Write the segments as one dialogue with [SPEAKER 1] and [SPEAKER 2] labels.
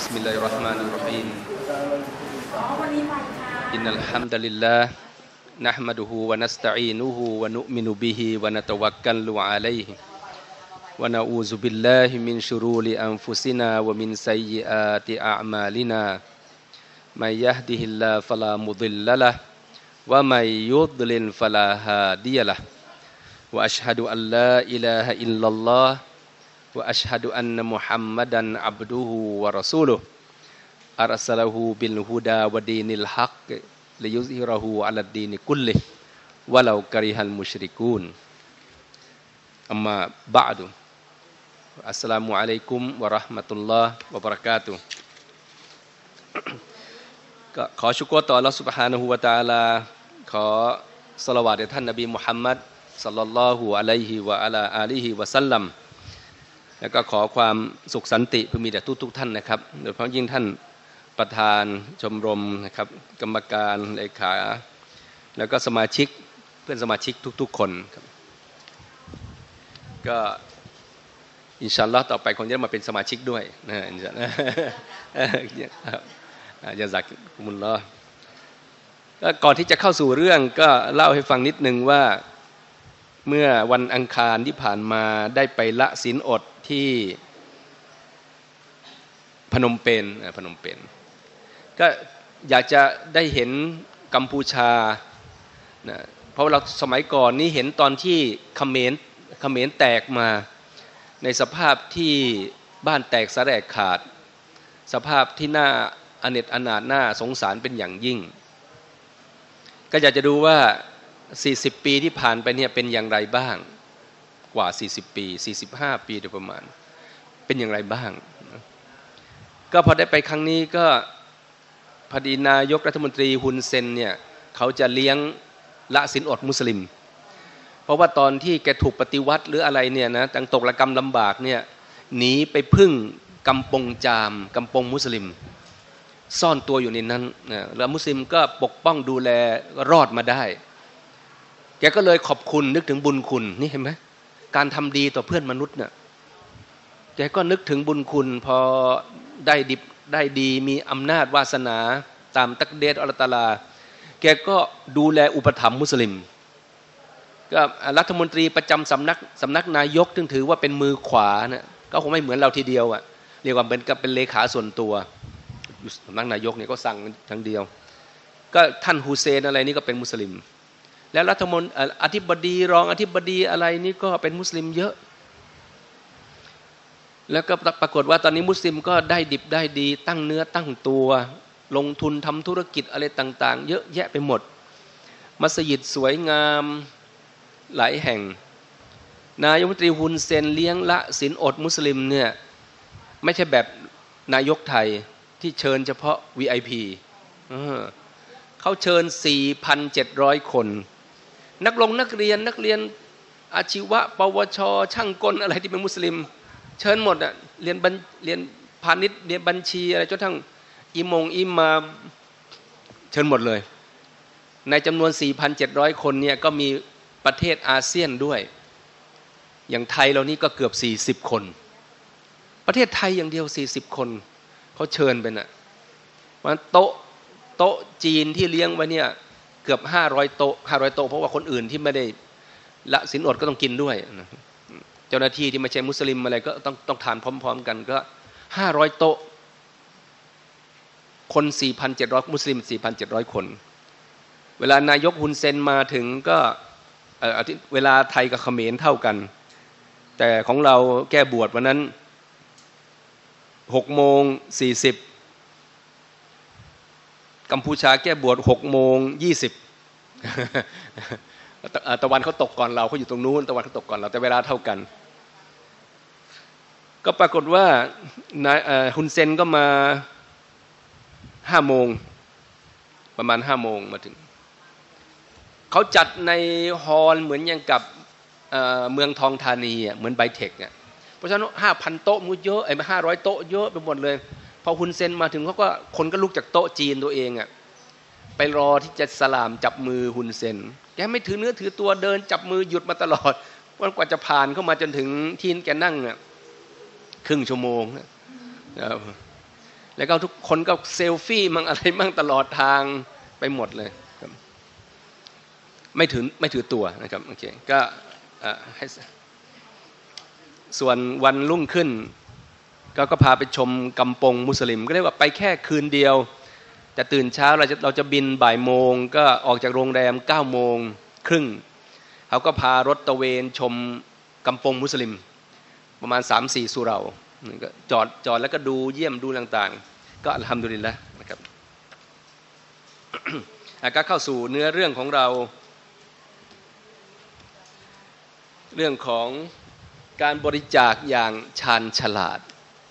[SPEAKER 1] بسم الله الرحمن الرحيم إن الحمد لله نحمده ونستعينه ونؤمن به ونتوكل عليه ونعوذ بالله من شرور أنفسنا ومن سيئات أعمالنا من يهده الله فلا مضل له ومن يضلل فلا هادي له وأشهد أن لا إله إلا الله وأشهد أن محمدا عبده ورسوله أرسله بالهدى ودين الحق ليظهره على الدين كله ولو كره المشركون أما بعد السلام عليكم ورحمة الله وبركاته ขอชุกรต่ออัลเลาะห์ซุบฮานะฮูวะตะอาลาขอศอลาวาตแด่ท่านนบีมุฮัมมัดศ็อลลัลลอฮุอะลัยฮิวะอะลาอาลีฮิวะซัลลัมแล้วก็ขอความสุขสันติพึงมีแด่ทุกท่านนะครับโดยเฉพาะยิ่งท่านประธานชมรมนะครับกรรมการเลขาแล้วก็สมาชิกเพื่อนสมาชิกทุกๆคนครับก็อินชาอัลลอฮ์ต่อไปคงจะมาเป็นสมาชิกด้วยนะอินชาอัลลอฮ์ยะซักุมุลลอฮ์ก่อนที่จะเข้าสู่เรื่องก็เล่าให้ฟังนิดนึงว่าเมื่อวันอังคารที่ผ่านมาได้ไปละศีลอดที่พนมเปญก็อยากจะได้เห็นกัมพูชานะเพราะเราสมัยก่อนนี้เห็นตอนที่เขมรแตกมาในสภาพที่บ้านแตกสะแรกขาดสภาพที่น่าอเนจอนาถน่าสงสารเป็นอย่างยิ่งก็อยากจะดูว่า40ปีที่ผ่านไปเนี่ยเป็นอย่างไรบ้างกว่า40ปี45ปีโดยประมาณเป็นอย่างไรบ้างก็พอได้ไปครั้งนี้ก็พอดีนายกรัฐมนตรีฮุนเซนเนี่ยเขาจะเลี้ยงละศีลอดมุสลิมเพราะว่าตอนที่แกถูกปฏิวัติหรืออะไรเนี่ยนะตั้งตกระกำลำบากเนี่ยหนีไปพึ่งกำปงจามกำปงมุสลิมซ่อนตัวอยู่ในนั้นนะแล้วมุสลิมก็ปกป้องดูแลรอดมาได้แกก็เลยขอบคุณนึกถึงบุญคุณนี่เห็นไหมการทำดีต่อเพื่อนมนุษย์เนี่ยแกก็นึกถึงบุญคุณพอได้ดิบได้ดีมีอำนาจวาสนาตามตักเดรอัลเลาะห์ตะอาลาแกก็ดูแลอุปถัมภ์มุสลิมก็รัฐมนตรีประจำสำนักนายกซึ่งถือว่าเป็นมือขวาเนี่ยก็คงไม่เหมือนเราทีเดียวอ่ะเรียกว่าเป็นกับเป็นเลขาส่วนตัวสำนักนายกเนี่ยก็สั่งทั้งเดียวก็ท่านฮุเซนอะไรนี่ก็เป็นมุสลิมแล้วรัฐมนตรีอธิบดีรองอธิบดีอะไรนี่ก็เป็นมุสลิมเยอะแล้วก็ปรากฏว่าตอนนี้มุสลิมก็ได้ดิบได้ดีตั้งเนื้อตั้งตัวลงทุนทำธุรกิจอะไรต่างๆเยอะแยะไปหมดมัสยิดสวยงามหลายแห่งนายกรัฐมนตรีฮุนเซนเลี้ยงละศีลอดมุสลิมเนี่ยไม่ใช่แบบนายกไทยที่เชิญเฉพาะ VIP เขาเชิญ 4,700 คนนักเรียนอาชีวะปวชช่างกลอะไรที่เป็นมุสลิมเชิญหมดอ่ะเรียนพาณิชย์เรียนบัญชีอะไรจนทั้งอิมามเชิญหมดเลยในจำนวน 4,700 คนเนี่ยก็มีประเทศอาเซียนด้วยอย่างไทยเรานี่ก็เกือบ40คนประเทศไทยอย่างเดียว40คนเขาเชิญไปน่ะวันโต๊ะจีนที่เลี้ยงไว้เนี่ยเกือบ500โต๊ะเพราะว่าคนอื่นที่ไม่ได้ละศีลอดก็ต้องกินด้วยเจ้าหน้าที่ที่ไม่ใช่มุสลิมอะไรก็ต้องทานพร้อมๆกันก็500โต๊ะคน 4,700 มุสลิม 4,700 คนเวลานายกฮุนเซนมาถึงก็เวลาไทยกับเขมรเท่ากันแต่ของเราแก้บวชวันนั้น6:40กัมพูชาแก้บวช6:20ตะวันเขาตกก่อนเราเขาอยู่ตรงนู้นตะวันเขาตกก่อนเราแต่เวลาเท่ากันก็ปรากฏว่านายฮุนเซนก็มา5 โมงประมาณ5 โมงมาถึงเขาจัดในฮอลล์เหมือนอย่างกับเมืองทองธานีอ่ะเหมือนไบเทคอ่ะเพราะฉะนั้น 5,000 โต๊ะมันเยอะ500 โต๊ะเยอะไปหมดเลยพอฮุนเซนมาถึงเขาก็คนก็ลุกจากโต๊ะจีนตัวเองอ่ะไปรอที่จะสลามจับมือฮุนเซนแกไม่ถือเนื้อถือตัวเดินจับมือหยุดมาตลอดวันกว่าจะผ่านเข้ามาจนถึงที่แกนั่งอ่ะครึ่งชั่วโมงแล้วก็ทุกคนก็เซลฟี่มั่งอะไรมั่งตลอดทางไปหมดเลยครับไม่ถือตัวนะครับโอเคก็ให้ส่วนวันรุ่งขึ้นก็พาไปชมกำปงมุสลิมก็เรียกว่าไปแค่คืนเดียวแต่ตื่นเช้าเราจะบินบ่ายโมงก็ออกจากโรงแรม9 โมงครึ่งเขาก็พารถตะเวนชมกำปงมุสลิมประมาณ 3-4 สุเหร่าก็จอดแล้วก็ดูเยี่ยมดูต่างๆก็อัลฮัมดุลิลละห์นะครับ ก็เข้าสู่เนื้อเรื่องของเราเรื่องของการบริจาคอย่างชาญฉลาด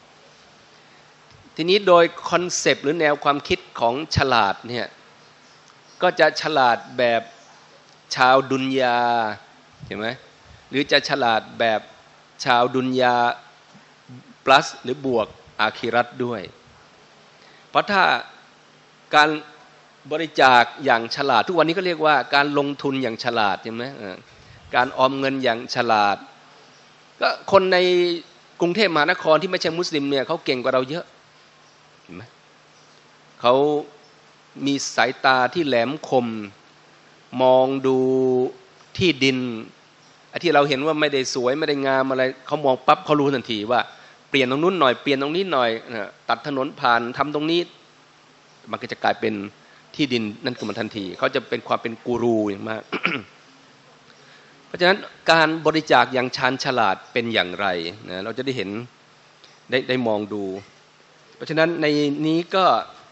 [SPEAKER 1] ทีนี้โดยคอนเซปต์หรือแนวความคิดของฉลาดเนี่ยก็จะฉลาดแบบชาวดุนยาเห็นไหมหรือจะฉลาดแบบชาวดุนยา plus หรือบวกอาคิรัตด้วยเพราะถ้าการบริจาคอย่างฉลาดทุกวันนี้ก็เรียกว่าการลงทุนอย่างฉลาดใช่ไหมการออมเงินอย่างฉลาดก็คนในกรุงเทพมหานครที่ไม่ใช่มุสลิมเนี่ยเขาเก่งกว่าเราเยอะเห็นไหมเขามีสายตาที่แหลมคมมองดูที่ดินที่เราเห็นว่าไม่ได้สวยไม่ได้งามอะไรเขามองปั๊บเขารู้ทันทีว่าเปลี่ยนตรงนู้นหน่อยเปลี่ยนตรงนี้หน่อยตัดถนนผ่านทำตรงนี้มันก็จะกลายเป็นที่ดินนั่นคือมันทันทีเขาจะเป็นความเป็นกูรูอย่างมาก เพราะฉะนั้นการบริจาคอย่างชาญฉลาดเป็นอย่างไรนะเราจะได้เห็นได้มองดูเพราะฉะนั้นในนี้ก็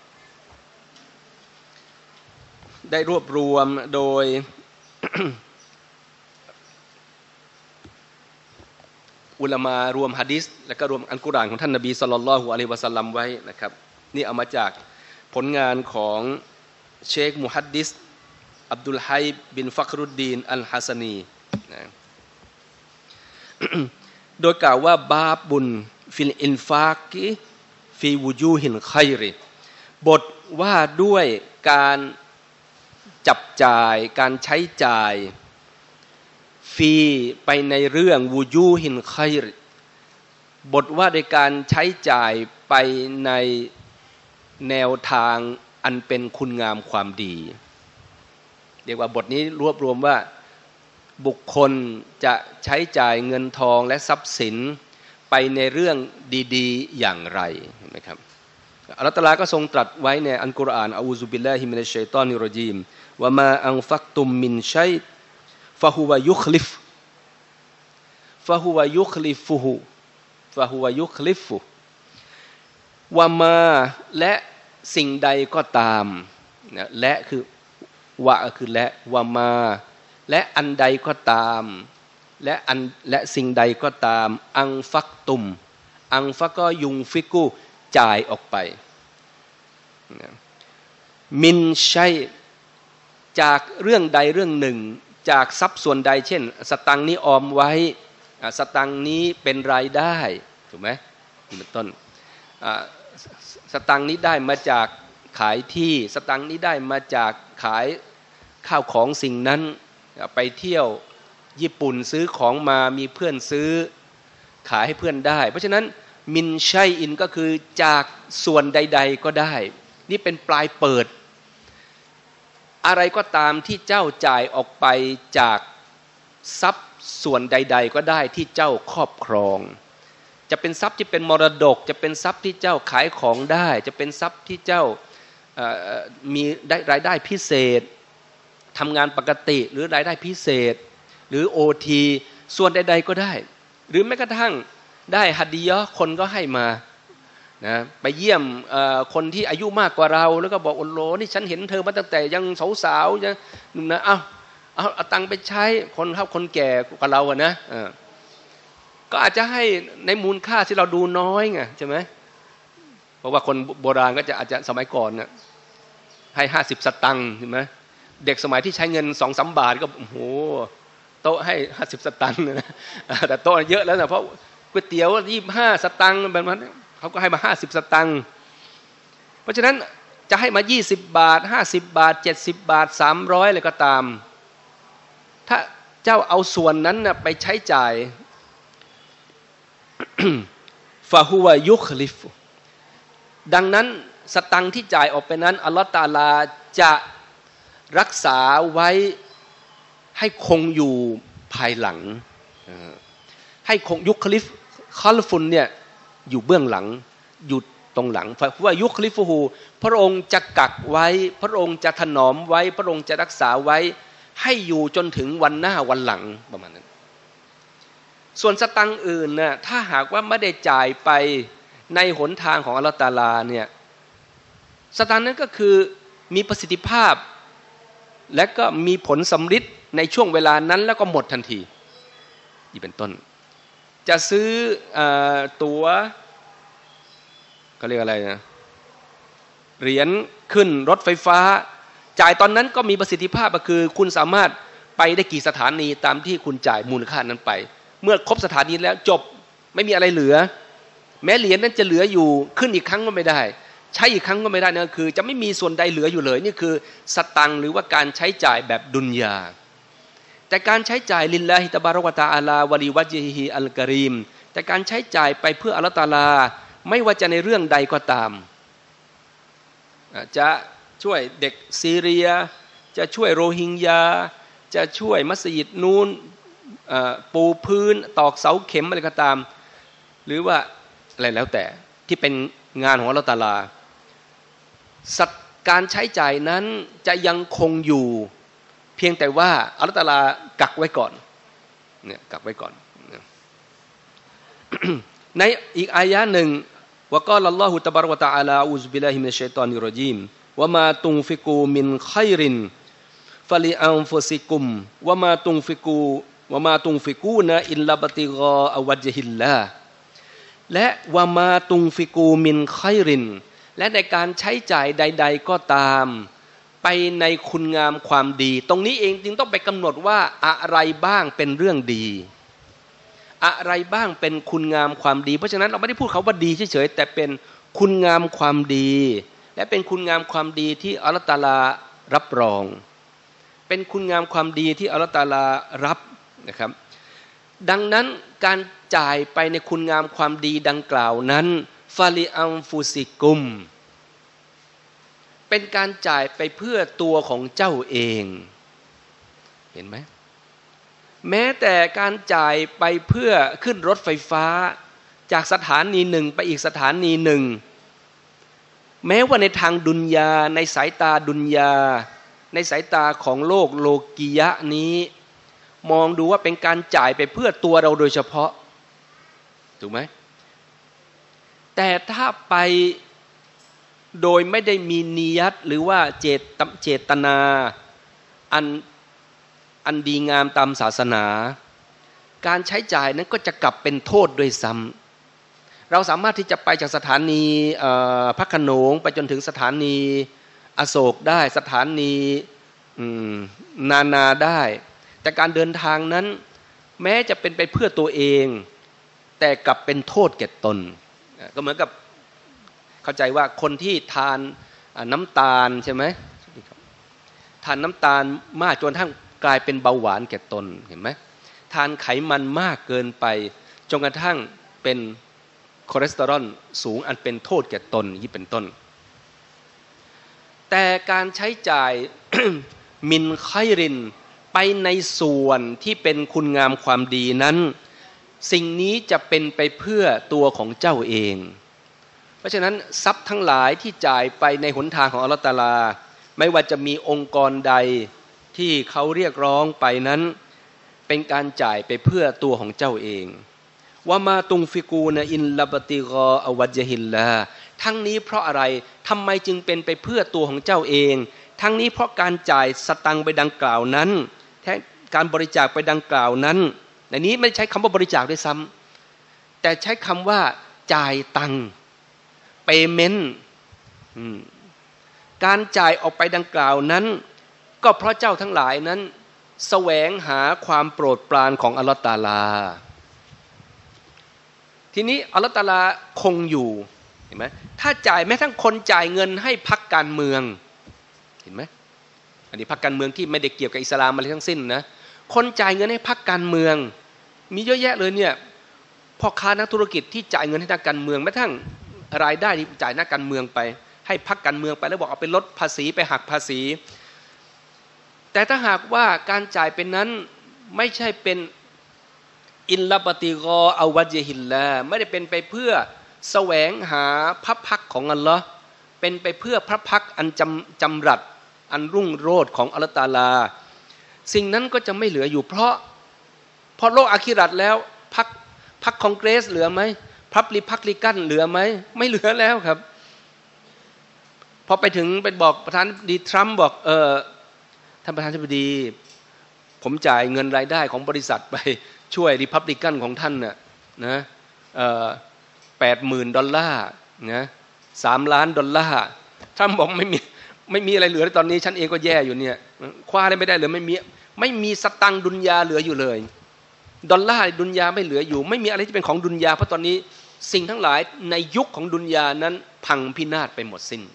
[SPEAKER 1] ได้รวบรวมโดย อุลามารวมหะดีษและก็รวมอัลกุรอานของท่านนบีศ็อลลัลลอฮุอะลัยฮิวะซัลลัมไว้นะครับนี่เอามาจากผลงานของเชคมุฮัดดิษอับดุลไฮบินฟักรุดดีนอัลฮัสนีนะโดยกล่าวว่าบาบุนฟิลอินฟากิฟีวูจูฮินไคริบทว่าด้วยการจับจ่ายการใช้จ่ายฟีไปในเรื่องวูจูฮินไคริบทว่าด้วยการใช้จ่ายไปในแนวทางอันเป็นคุณงามความดีเรียกว่าบทนี้รวบรวมว่าบุคคลจะใช้จ่ายเงินทองและทรัพย์สินไปในเรื่องดีๆอย่างไรเห็นไหมครับอัลเลาะห์ตะอาลาก็ทรงตรัสไว้ในอัลกุรอานอะอูซุบิลลาฮิมินัชชัยฏอนิรเราะญีมวะมาอันฟักตุมมินชัยฟะฮุวะยุคลิฟวะมาและสิ่งใดก็ตามนะและคือวะคือและวะมาและอันใดก็ตามและสิ่งใดก็ตามอังฟักตุมอังฟักก็ยุงฟิกุจ่ายออกไปมินชัยจากเรื่องใดเรื่องหนึ่งจากทรัพย์ส่วนใดเช่นสตังค์นี้ออมไว้สตังค์นี้เป็นรายได้ถูกไหมเป็นต้นสตังค์นี้ได้มาจากขายที่สตังค์นี้ได้มาจากขายข้าวของสิ่งนั้นไปเที่ยวญี่ปุ่นซื้อของมามีเพื่อนซื้อขายให้เพื่อนได้เพราะฉะนั้นมินชัยอินก็คือจากส่วนใดๆก็ได้นี่เป็นปลายเปิดอะไรก็ตามที่เจ้าจ่ายออกไปจากทรัพย์ส่วนใดๆก็ได้ที่เจ้าครอบครองจะเป็นทรัพย์ที่เป็นมรดกจะเป็นทรัพย์ที่เจ้าขายของได้จะเป็นทรัพย์ที่เจ้ามีได้รายได้พิเศษทำงานปกติหรือรายได้พิเศษหรือ OT ส่วนใดๆก็ได้หรือแม้กระทั่งได้ฮัดดียะห์คนก็ให้มานะไปเยี่ยมคนที่อายุมากกว่าเราแล้วก็บอกโอ้โหนี่ฉันเห็นเธอมาตั้งแต่ยังสาวๆนะเอาตังค์ไปใช้คนแก่กว่าเราอะนะก็อาจจะให้ในมูลค่าที่เราดูน้อยไงใช่ไหมเพราะว่าคนโบราณก็จะอาจจะสมัยก่อนเนี่ยให้50 สตังค์ใช่ไหมเด็กสมัยที่ใช้เงิน 2-3 บาทก็โอ้โหโต๊ะให้50 สตังค์นะแต่โต๊ะเยอะแล้วนะเพราะก๋วยเตี๋ยว25 สตังค์แบบนั้นเขาก็ให้มา50 สตังค์เพราะฉะนั้นจะให้มา20 บาท50 บาท70 บาท300อะไรก็ตามถ้าเจ้าเอาส่วนนั้นนะไปใช้จ่าย ฟะฮุวะยุคลิฟดังนั้นสตังค์ที่จ่ายออกไปนั้นอัลลอฮฺตะอาลาจะรักษาไว้ให้คงอยู่ภายหลังให้คงยุคลิฟคอลฟุนเนี่ยอยู่เบื้องหลังอยู่ตรงหลังเพราะว่ายุคลิฟูฮูพระองค์จะกักไว้พระองค์จะถนอมไว้พระองค์จะรักษาไว้ให้อยู่จนถึงวันหน้าวันหลังประมาณนั้นส่วนสตังค์อื่นน่ะถ้าหากว่าไม่ได้จ่ายไปในหนทางของอัลเลาะห์ตะอาลาเนี่ยสตังค์นั้นก็คือมีประสิทธิภาพและก็มีผลสำฤทธิ์ในช่วงเวลานั้นแล้วก็หมดทันทีนี่เป็นต้นจะซื้อตั๋วก็เรียกอะไรนะเหรียญขึ้นรถไฟฟ้าจ่ายตอนนั้นก็มีประสิทธิภาพก็คือคุณสามารถไปได้กี่สถานีตามที่คุณจ่ายมูลค่านั้นไปเมื่อครบสถานีแล้วจบไม่มีอะไรเหลือแม้เหรียญนั้นจะเหลืออยู่ขึ้นอีกครั้งก็ไม่ได้ใช้อีกครั้งก็ไม่ได้นะคือจะไม่มีส่วนใดเหลืออยู่เลยนี่คือสตังค์หรือว่าการใช้จ่ายแบบดุนยาแต่การใช้จ่ายลิลลาฮิตะบารอกะวะตะอาลาวะลิวัจฮิอัลกะรีมแต่การใช้จ่ายไปเพื่ออัลเลาะห์ตะอาลาไม่ว่าจะในเรื่องใดก็ตามจะช่วยเด็กซีเรียจะช่วยโรฮิงญาจะช่วยมัสยิดนูนปูพื้นตอกเสาเข็มอะไรก็ตามหรือว่าอะไรแล้วแต่ที่เป็นงานของอัลเลาะห์ตะอาลาการใช้จ่ายนั้นจะยังคงอยู่เพียงแต่ว่าอัลเลาะห์ตะอาลากักไว้ก่อนเนี่ยกักไว้ก่อน ในอีกอายะหนึ่งวะกาลัลลอฮุตะบารากะวะตะอาลาอูซุบิลลาฮิมินัชชัยฏอนิรเราะญีมวะมาตุนฟิกูมินค็อยรินฟะลิอันฟุซิกุมวะมาตุนฟิกูนะอิลลับติฆาอะวัจฮิลลาห์และวะมาตุนฟิกูมินค็อยรินและในการใช้จ่ายใดๆก็ตามไปในคุณงามความดีตรงนี้เองจึงต้องไปกำหนดว่าอะไรบ้างเป็นเรื่องดีอะไรบ้างเป็นคุณงามความดีเพราะฉะนั้นเราไม่ได้พูดคำว่าดีเฉยๆแต่เป็นคุณงามความดีและเป็นคุณงามความดีที่อัลเลาะห์ตะอาลารับรองเป็นคุณงามความดีที่อัลเลาะห์ตะอาลารับนะครับดังนั้นการจ่ายไปในคุณงามความดีดังกล่าวนั้นฟาลิอัมฟุซิกุมเป็นการจ่ายไปเพื่อตัวของเจ้าเองเห็นไหมแม้แต่การจ่ายไปเพื่อขึ้นรถไฟฟ้าจากสถานีหนึ่งไปอีกสถานีหนึ่งแม้ว่าในทางดุนยาในสายตาดุนยาในสายตาของโลกโลกียะนี้มองดูว่าเป็นการจ่ายไปเพื่อตัวเราโดยเฉพาะถูกไหมแต่ถ้าไปโดยไม่ได้มีนียัตหรือว่าเจตนาอันดีงามตามศาสนาการใช้จ่ายนั้นก็จะกลับเป็นโทษด้วยซ้ำเราสามารถที่จะไปจากสถานีพระโขนงไปจนถึงสถานีอโศกได้สถานีนาได้แต่การเดินทางนั้นแม้จะเป็นไปเพื่อตัวเองแต่กลับเป็นโทษแก่ตนก็เหมือนกับเข้าใจว่าคนที่ทานน้ำตาลใช่ไหมทานน้ำตาลมากจนทั้งกลายเป็นเบาหวานแก่ตนเห็นไหมทานไขมันมากเกินไปจนกระทั่งเป็นคอเลสเตอรอลสูงอันเป็นโทษแก่ตนนี่เป็นต้นแต่การใช้จ่าย มินค็อยรินไปในส่วนที่เป็นคุณงามความดีนั้นสิ่งนี้จะเป็นไปเพื่อตัวของเจ้าเองเพราะฉะนั้นทรัพย์ทั้งหลายที่จ่ายไปในหนทางของอัลเลาะห์ตะอาลาไม่ว่าจะมีองค์กรใดที่เขาเรียกร้องไปนั้นเป็นการจ่ายไปเพื่อตัวของเจ้าเองว่ามาตุงฟิกูนะอินลับติกออวัจฮิลลาทั้งนี้เพราะอะไรทำไมจึงเป็นไปเพื่อตัวของเจ้าเองทั้งนี้เพราะการจ่ายสตังค์ไปดังกล่าวนั้นการบริจาคไปดังกล่าวนั้นในนี้ไม่ใช้คำว่าบริจาคด้วยซ้ำแต่ใช้คำว่าจ่ายตังค์เปเมนต์การจ่ายออกไปดังกล่าวนั้นก็เพราะเจ้าทั้งหลายนั้นแสวงหาความโปรดปรานของอัลเลาะห์ตะอาลาทีนี้อัลเลาะห์ตะอาลาคงอยู่เห็นไหมถ้าจ่ายแม้ทั้งคนจ่ายเงินให้พรรคการเมืองเห็นไหมอันนี้พรรคการเมืองที่ไม่ได้เกี่ยวกับอิสลามอะไรทั้งสิ้นนะคนจ่ายเงินให้พรรคการเมืองมีเยอะแยะเลยเนี่ยพ่อค้านักธุรกิจที่จ่ายเงินให้ทางการเมืองแม้ทั้งรายได้ที่จ่ายนักการเมืองไปให้พรรคการเมืองไปแล้วบอกเอาไปลดภาษีไปหักภาษีแต่ถ้าหากว่าการจ่ายเป็นนั้นไม่ใช่เป็นอินลาปติกออาวัจฮิลลาไม่ได้เป็นไปเพื่อแสวงหาพระพักของอัลลอฮ์เป็นไปเพื่อพระพักอันจำรัดอันรุ่งโรจน์ของอัลลอฮ์ตะอาลาสิ่งนั้นก็จะไม่เหลืออยู่เพราะโลกอาคิเราะห์แล้วพรรคคองเกรสเหลือไหมพรรคริพับลิกันเหลือไหมไม่เหลือแล้วครับพอไปถึงไปบอกประธานาธิบดีทรัมป์บอกท่านประธานาธิบดีผมจ่ายเงินรายได้ของบริษัทไปช่วยริพับลิกันของท่านน่ะนะ$80,000นะ$3 ล้านทรัมป์บอกไม่มีอะไรเหลือตอนนี้ฉันเองก็แย่อยู่เนี่ยคว้าอะไรไม่ได้เลยไม่มีสตังค์ดุนยาเหลืออยู่เลยดอลลาร์ดุนยาไม่เหลืออยู่ไม่มีอะไรที่เป็นของดุนยาเพราะตอนนี้สิ่งทั้งหลายในยุคของดุนยานั้นพังพินาศไปหมดสิ้น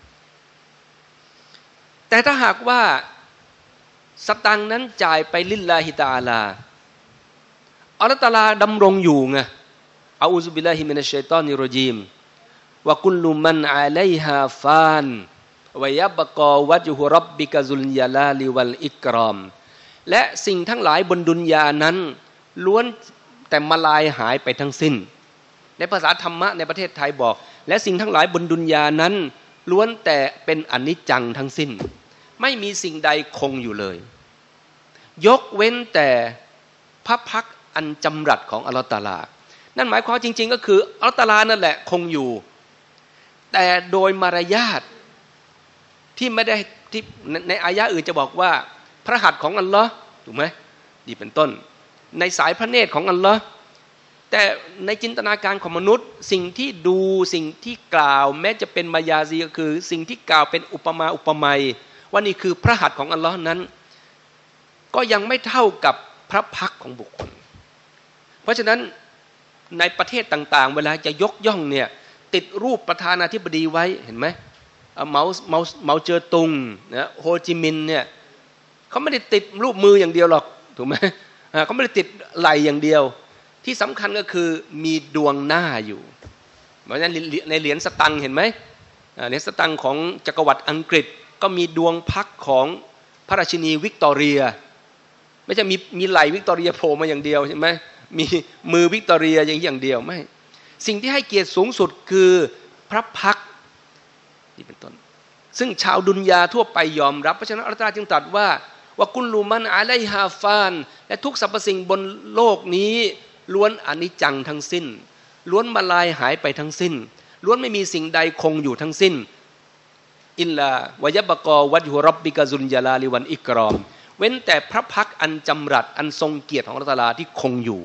[SPEAKER 1] แต่ถ้าหากว่าสตังค์นั้นจ่ายไปลิลลาฮิตะอาลาอัลเลาะห์ตะอาลาดำรงอยู่ไงอะอูซุบิลลาฮิมินัชชัยฏอนิรเราะญีมวะกุลลุมันอะลัยฮาฟานวะยับกอวัจฮุร็อบบิกะซุลญะลาลิวัลอิกรอมและสิ่งทั้งหลายบนดุนยานั้นล้วนแต่มาลายหายไปทั้งสิ้นในภาษาธรรมะในประเทศไทยบอกและสิ่งทั้งหลายบนดุนยานั้นล้วนแต่เป็นอนิจจังทั้งสิ้นไม่มีสิ่งใดคงอยู่เลยยกเว้นแต่พระพักตร์อันจำรัดของอัลเลาะห์ตะอาลานั่นหมายความจริงๆก็คืออัลเลาะห์ตะอาลานั่นแหละคงอยู่แต่โดยมารยาทที่ไม่ได้ที่ในอายะห์อื่นจะบอกว่าพระหัตถ์ของอัลเลาะห์ถูกไหมดีเป็นต้นในสายพระเนตรของอัลเลาะห์แต่ในจินตนาการของมนุษย์สิ่งที่ดูสิ่งที่กล่าวแม้จะเป็นมายาซีก็คือสิ่งที่กล่าวเป็นอุปมาอุปไมยว่านี่คือพระหัตถ์ของอัลเลาะห์นั้นก็ยังไม่เท่ากับพระพักตร์ของบุคคลเพราะฉะนั้นในประเทศต่างๆเวลาจะยกย่องเนี่ยติดรูปประธานาธิบดีไว้เห็นไหมเมาเจอตุงนะโฮจิมินห์เนี่ยเขาไม่ได้ติดรูปมืออย่างเดียวหรอกถูกไหมเขาไม่ได้ติดไหล่อย่างเดียวที่สำคัญก็คือมีดวงหน้าอยู่เพราะฉะนั้นในเหรียญสตังค์เห็นไหมเหรียญสตังค์ของจักรวรรดิอังกฤษก็มีดวงพักของพระราชินีวิกตอเรียไม่ใช่มีไหล่วิกตอเรียโผล่มาอย่างเดียวใช่ไหมมีมือวิกตอเรียอย่างเดียวไม่สิ่งที่ให้เกียรติสูงสุดคือพระพักตร์นี่เป็นต้นซึ่งชาวดุนยาทั่วไปยอมรับเพราะฉะนั้นอัลเลาะห์จึงตรัสว่ากุลลุมันอะลัยฮาฟานและทุกสรรพสิ่งบนโลกนี้ล้วนอนิจจังทั้งสิ้นล้วนมาลายหายไปทั้งสิ้นล้วนไม่มีสิ่งใดคงอยู่ทั้งสิ้นอิลลาวะยับกอวัจฮุร็อบบิกะซุลญะลาลิวัลอิกรอมเว้นแต่พระพักตร์อันจำรัดอันทรงเกียรติของอัลเลาะห์ตะอาลาที่คงอยู่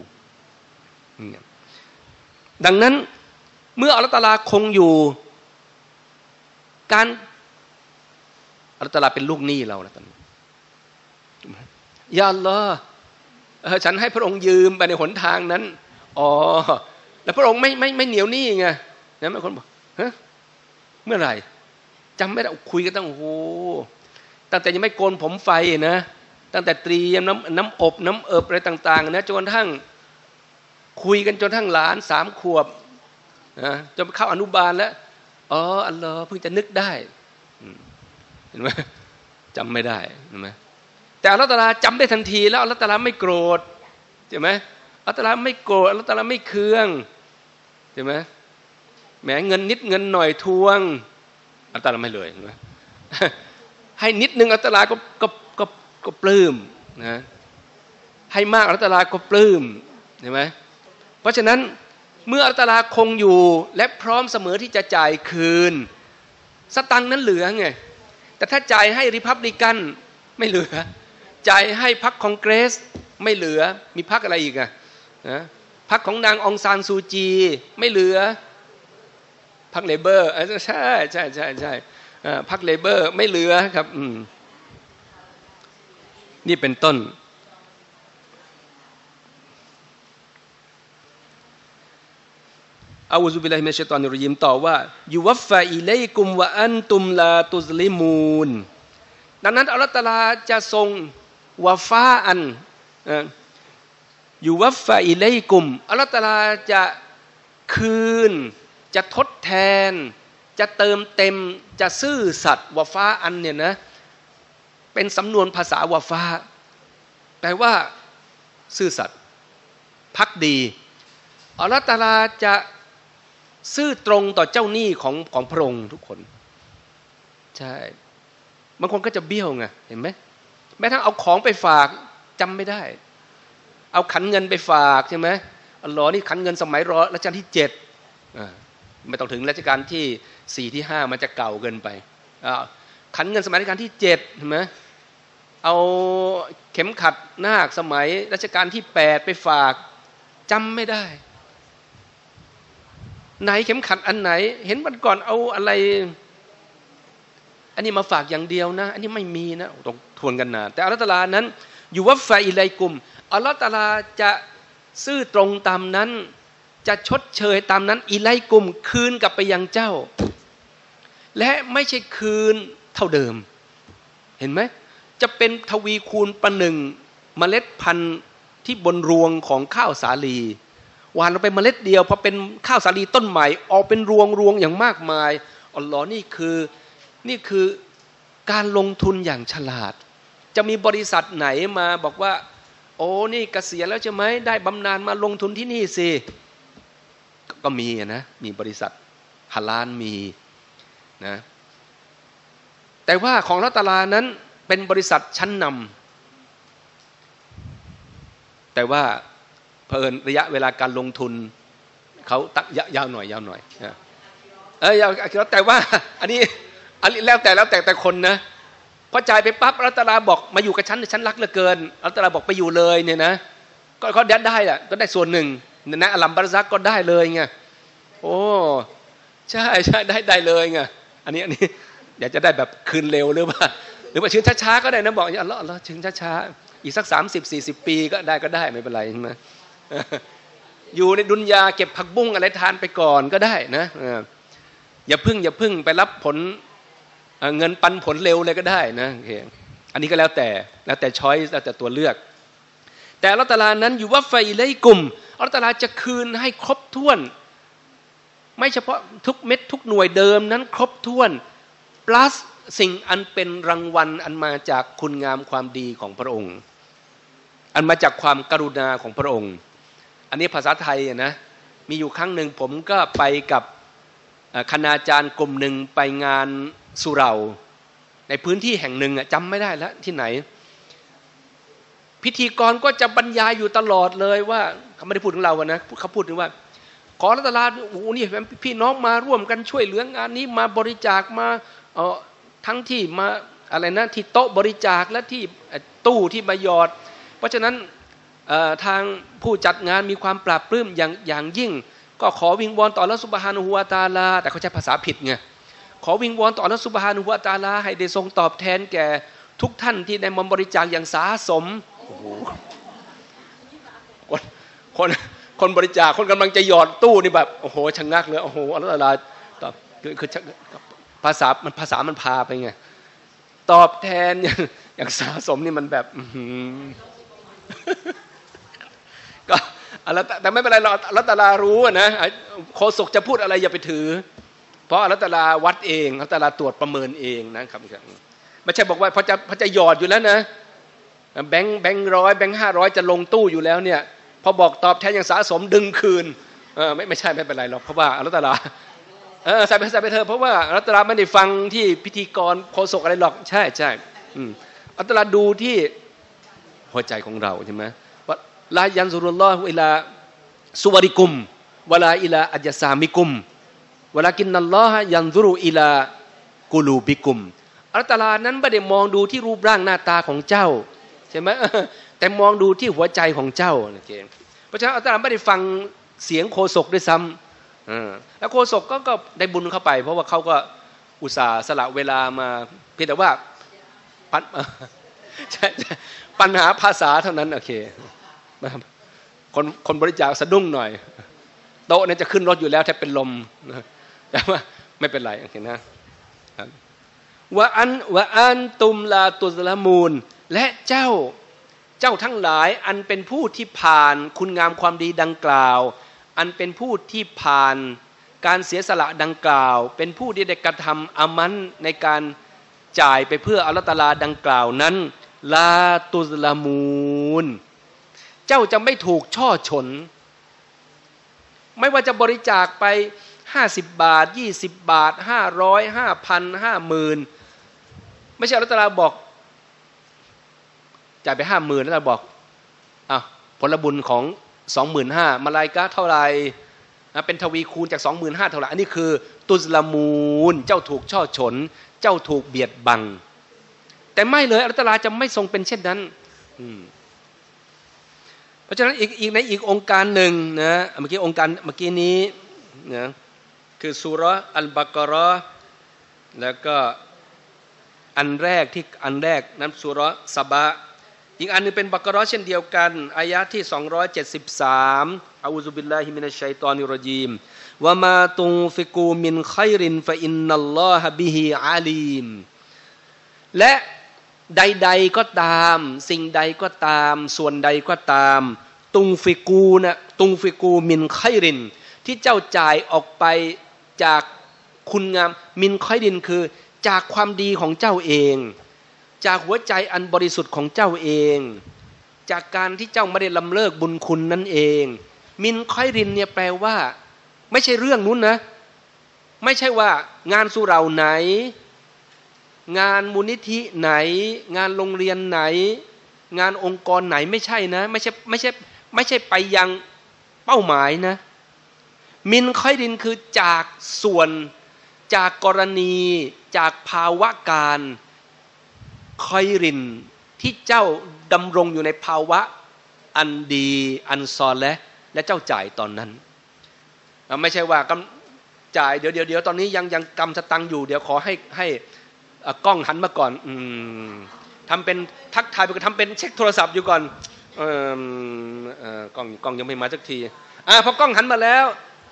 [SPEAKER 1] ดังนั้นเมื่ออัลเลาะห์ตะอาลาคงอยู่การอัลเลาะห์ตะอาลาเป็นลูกหนี้เราแล้วตอนนี้ยาอัลลอฮ์ฉันให้พระองค์ยืมไปในหนทางนั้นอ๋อแล้วพระองค์ไม่เหนียวหนี้ไงนะบางคนบอกฮะเมื่อไหร่จำไม่ได้คุยกันตั้งโอ้โหตั้งแต่ยังไม่โกนผมไฟนะตั้งแต่เตรียมน้ำอบน้ำเอิบอะไรต่างๆนะจนกระทั่งคุยกันจนทั้งหลาน3 ขวบนะจนเข้าอนุบาลแล้วอ๋ออัลลอฮ์เพิ่งจะนึกได้เห็นไหมจำไม่ได้เห็นไหมแต่อัลเลาะห์ตะอาลาจำได้ทันทีแล้วอัลเลาะห์ตะอาลาไม่โกรธใช่ไหมอัลเลาะห์ตะอาลาไม่โกรธอัลเลาะห์ตะอาลาไม่เคืองใช่ไหมแหมเงินนิดเงินหน่อยทวงอัลเลาะห์ตะอาลาไม่เลยเห็นไหมให้นิดนึงอัลเลาะห์ตะอาลาก็ปลื้มนะให้มากอัลเลาะห์ตะอาลาก็ปลื้มเห็นไหมเพราะฉะนั้นเมื่ออัลเลาะห์ตะอาลาคงอยู่และพร้อมเสมอที่จะจ่ายคืนสตังค์นั้นเหลือไงแต่ถ้าจ่ายให้ริพับลิกันไม่เหลือจ่ายให้พรรคคองเกรสไม่เหลือมีพรรคอะไรอีกอะนะพรรคของนางองซานซูจีไม่เหลือพรรคเลเบอร์ใช่พรรคเลเบอร์ไม่เหลือครับนี่เป็นต้นอะอูซุบิลลาฮิมินัชชัยฏอนิรเราะญีมต่อว่ายุวัฟฟะอิลัยกุมวะอันตุมลาตุซลิมูนดังนั้นอัลเลาะห์ตะอาลาจะทรงวะฟาอันยุวัฟฟะอิลัยกุมอัลเลาะห์ตะอาลาจะคืนจะทดแทนจะเติมเต็มจะซื่อสัตย์วะฟ้าอันเนี่ยนะเป็นสำนวนภาษาวะฟ้าแปลว่าซื่อสัตย์ภักดีอัลเลาะห์ตะอาลาจะซื่อตรงต่อเจ้าหนี้ของพระองค์ทุกคนใช่บางคนก็จะเบี้ยวไงเห็นไหมแม้ทั้งเอาของไปฝากจำไม่ได้เอาขันเงินไปฝากใช่ไหมอัลลอฮ์นี่ขันเงินสมัยรัชกาลที่7ไม่ต้องถึงรัชกาลที่4ที่5มันจะเก่าเกินไปขันเงินสมัยรัชกาลที่7ใช่ไหมเอาเข็มขัดนาคสมัยรัชกาลที่8ไปฝากจำไม่ได้ไหนเข็มขัดอันไหนเห็นวันก่อนเอาอะไรอันนี้มาฝากอย่างเดียวนะอันนี้ไม่มีนะต้องทวนกันนานแต่อัลเลาะห์ตะอาลานั้นอยู่วัฟฟะอิลัยกุมอัลเลาะห์ตะอาลาจะซื่อตรงตามนั้นจะชดเชยตามนั้นอิลัยกุมคืนกลับไปยังเจ้าและไม่ใช่คืนเท่าเดิมเห็นไหมจะเป็นทวีคูณประหนึ่งเมล็ดพันธุ์ที่บนรวงของข้าวสาลีหวานลงไปเมล็ดเดียวพอเป็นข้าวสาลีต้นใหม่ออกเป็นรวงอย่างมากมายอัลลอฮ์นี่คือการลงทุนอย่างฉลาดจะมีบริษัทไหนมาบอกว่าโอ้นี่เกษียณแล้วใช่ไหมได้บำนาญมาลงทุนที่นี่สิก็มีนะมีบริษัทฮาลาลมีนะแต่ว่าของอัลเลาะห์ตะอาลานั้นเป็นบริษัทชั้นนำแต่ว่าเผอิญระยะเวลาการลงทุนเขาตักยาวหน่อยนะยาวแต่ว่าอันนี้แล้วแต่คนนะพอจ่ายไปปั๊บอัลเลาะห์ตะอาลาบอกมาอยู่กับฉันรักเหลือเกินอัลเลาะห์ตะอาลาบอกไปอยู่เลยเนี่ยนะก็เขาได้อะก็ได้ส่วนหนึ่งนะอัลลัมบารักก็ได้เลยไงโอ้ใช่ได้เลยไงอันนี้อยากจะได้แบบคืนเร็วหรือว่าชื้นช้าๆก็ได้นะบอกอัลเลาะห์ชื้นช้าๆอีกสัก30-40 ปีก็ได้ไม่เป็นไรใช่ไหมอยู่ในดุนยาเก็บผักบุ้งอะไรทานไปก่อนก็ได้นะอย่าพึ่งไปรับผลเงินปันผลเร็วเลยก็ได้นะโอเคอันนี้ก็แล้วแต่ช้อยส์แล้วแต่ตัวเลือกแต่อัลเลาะห์ตะอาลานั้นอยู่ว่าไฟไลกุมอัลเลาะห์ตะอาลาจะคืนให้ครบถ้วนไม่เฉพาะทุกเม็ดทุกหน่วยเดิมนั้นครบถ้วน plus สิ่งอันเป็นรางวัลอันมาจากคุณงามความดีของพระองค์อันมาจากความกรุณาของพระองค์อันนี้ภาษาไทยนะมีอยู่ครั้งหนึ่งผมก็ไปกับคณาจารย์กลุ่มหนึ่งไปงานสุเหร่าในพื้นที่แห่งหนึ่งจำไม่ได้แล้วที่ไหนพิธีกรก็จะบรรยายอยู่ตลอดเลยว่าเขาไม่ได้พูดถึงเรานะเขาพูดถึงว่าขออัลเลาะห์ตะอาลาโอ้โหนี่พี่น้องมาร่วมกันช่วยเหลืองานนี้มาบริจาคมาทั้งที่มาอะไรนะที่โต๊ะบริจาคและที่ตู้ที่มาหยอดเพราะฉะนั้นทางผู้จัดงานมีความปราบปลื้มอย่างยิ่งก็ขอวิงวอนต่ออัลเลาะห์ซุบฮานะฮูวะตะอาลาแต่เขาใช้ภาษาผิดไงขอวิงวอนต่ออัลเลาะห์ซุบฮานะฮูวะตะอาลาให้ได้ทรงตอบแทนแก่ทุกท่านที่ได้มาบริจาคอย่างสาสมโอ้โหคนบริจาคคนกำลังจะหยอดตู้นี่แบบโอ้โหชะงักเลยโอ้โหอัลเลาะห์ตะอาลาตอบคือภาษามันพาไปไงตอบแทนอย่างสาสมนี่มันแบบก็แต่ไม่เป็นไรเราอัลเลาะห์ตะอาลารู้นะโฆษกจะพูดอะไรอย่าไปถือเพราะอัลเลาะห์ตะอาลาวัดเองอัลเลาะห์ตะอาลาตรวจประเมินเองนะครับไม่ใช่บอกว่าพอจะหยอดอยู่แล้วนะแบงค์100แบงค์500จะลงตู้อยู่แล้วเนี่ยพอบอกตอบแทนอย่างสะสมดึงคืนไม่ใช่ไม่เป็นไรหรอกเพราะว่าอัลเลาะห์ตะอาลาใส่ไปเถอะเพราะว่าอัลเลาะห์ตะอาลาไม่ได้ฟังที่พิธีกรโฆษกอะไรหรอกใช่อัลเลาะห์ตะอาลาดูที่หัวใจของเราใช่ไหมว่าลายันซุรุลลอฮุอิลาซุวาริกุมวะลาอิลาอัจซามิกุมวะลากินนัลลอฮะยันซุรุอิลากุลูบิกุมอัลเลาะห์ตะอาลานั้นไม่ได้มองดูที่รูปร่างหน้าตาของเจ้าใช่ไหมแต่มองดูที่หัวใจของเจ้าโอเคเพราะฉะนั้นอัลเลาะห์ตะอาลาไม่ได้ฟังเสียงโฆษกด้วยซ้ำแล้วโฆษกก็ได้บุญเข้าไปเพราะว่าเขาก็อุตส่าห์สละเวลามาเพียงแต่ว่าปัญหาภาษาเท่านั้นโอเคคนบริจาคสะดุ้งหน่อยโต๊ะเนี่ยจะขึ้นรถอยู่แล้วแทบเป็นลมแต่ว่าไม่เป็นไรโอเคนะว่าอันตุมลาตุซละมูนและเจ้าทั้งหลายอันเป็นผู้ที่ผ่านคุณงามความดีดังกล่าวอันเป็นผู้ที่ผ่านการเสียสละดังกล่าวเป็นผู้ที่ได้กระทำอามันในการจ่ายไปเพื่ออัลเลาะห์ตะอาลาดังกล่าวนั้นลาตุซลามูนเจ้าจะไม่ถูกช่อฉนไม่ว่าจะบริจาคไป50 บาท20 บาท500 5,000 50,000ไม่ใช่อัลเลาะห์ตะอาลาบอกจ่ายไป50,000แล้วเราบอกผลบุญของ 25,000 มาลาอิกะฮ์เท่าไหร่เป็นทวีคูณจาก 25,000 เท่าไหร่อันนี้คือตุซลามูนเจ้าถูกช่อฉนเจ้าถูกเบียดบังแต่ไม่เลยอัลเลาะห์ตะอาลาจะไม่ทรงเป็นเช่นนั้นเพราะฉะนั้นอีกในอีกองค์การหนึ่งนะเมื่อกี้นี้นะคือซูเราะห์อัลบะเกาะห์แล้วก็อันแรกนั้นซูเราะห์ซะบะอีกอันนึงเป็นบักเราะห์เช่นเดียวกันอายะห์ที่273อะอูซุบิลลาฮิมินัชชัยฏอนิรเราะญีมวะมาตุนฟิกูมินค็อยรินฟะอินนัลลอฮะบิฮิอาลีมและใดๆก็ตามสิ่งใดก็ตามส่วนใดก็ตามตุงฟิกูมินค็อยรินที่เจ้าจ่ายออกไปจากคุณงามมินค็อยรินคือจากความดีของเจ้าเองจากหัวใจอันบริสุทธิ์ของเจ้าเองจากการที่เจ้าไม่ได้ลำเลิกบุญคุณนั่นเองมินค็อยรินเนี่ยแปลว่าไม่ใช่เรื่องนู้นนะไม่ใช่ว่างานสุเหร่าไหนงานมูลนิธิไหนงานโรงเรียนไหนงานองค์กรไหนไม่ใช่นะไม่ใช่ไปยังเป้าหมายนะมินค็อยรินคือจากส่วนจากกรณีจากภาวะการค็อยรินที่เจ้าดำรงอยู่ในภาวะอันดีอันซอเลห์และเจ้าจ่ายตอนนั้นไม่ใช่ว่ากำจ่ายเดี๋ยวตอนนี้ยังกำสตังค์อยู่เดี๋ยวขอให้กล้องหันมาก่อนทำเป็นทักทายไปก็ทำเป็นเช็คโทรศัพท์อยู่ก่อนกล้องยังไม่มาสักทีพอกล้องหันมาแล้ว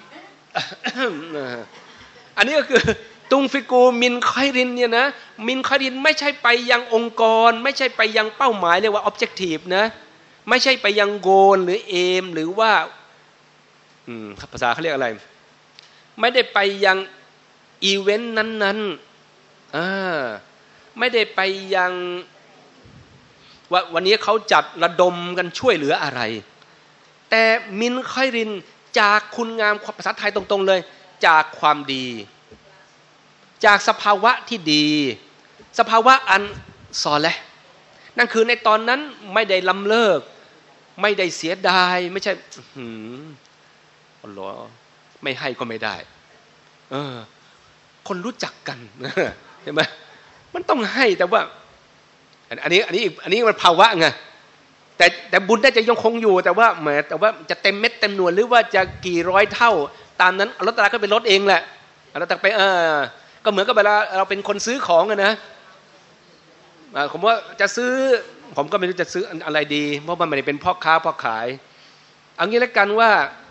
[SPEAKER 1] อันนี้ก็คือตุงฟิกูมินค็อยรินเนี่ยนะมินค็อยรินไม่ใช่ไปยังองค์กรไม่ใช่ไปยังเป้าหมายเรียกว่า objective นะไม่ใช่ไปยังโกลหรือเอมหรือว่าภาษาเขาเรียกอะไรไม่ได้ไปยังอีเวนต์นั้นไม่ได้ไปยังว่าวันนี้เขาจัดระดมกันช่วยเหลืออะไรแต่มินค็อยรินจากคุณงามภาษาไทยตรงๆเลยจากความดีจากสภาวะที่ดีสภาวะอันซอเลห์นั่นคือในตอนนั้นไม่ได้ล้ำเลิกไม่ได้เสียดายไม่ใช่อัลลอฮ์ไม่ให้ก็ไม่ได้คนรู้จักกันใช่ไหมมันต้องให้แต่ว่าอันนี้มันภาวะไงแต่บุญได้จะยังคงอยู่แต่ว่าจะเต็มเม็ดเต็มหน่วยหรือว่าจะกี่ร้อยเท่าตามนั้นอัลเลาะห์ตะอาลาก็เป็นลดเองแหละอัลเลาะห์ตะอาลาไปก็เหมือนกับเวลาเราเป็นคนซื้อของนะผมว่าจะซื้อผมก็ไม่รู้จะซื้ออะไรดีเพราะมันไม่ได้เป็นพ่อค้าพ่อขายเอางี้แล้วกันว่า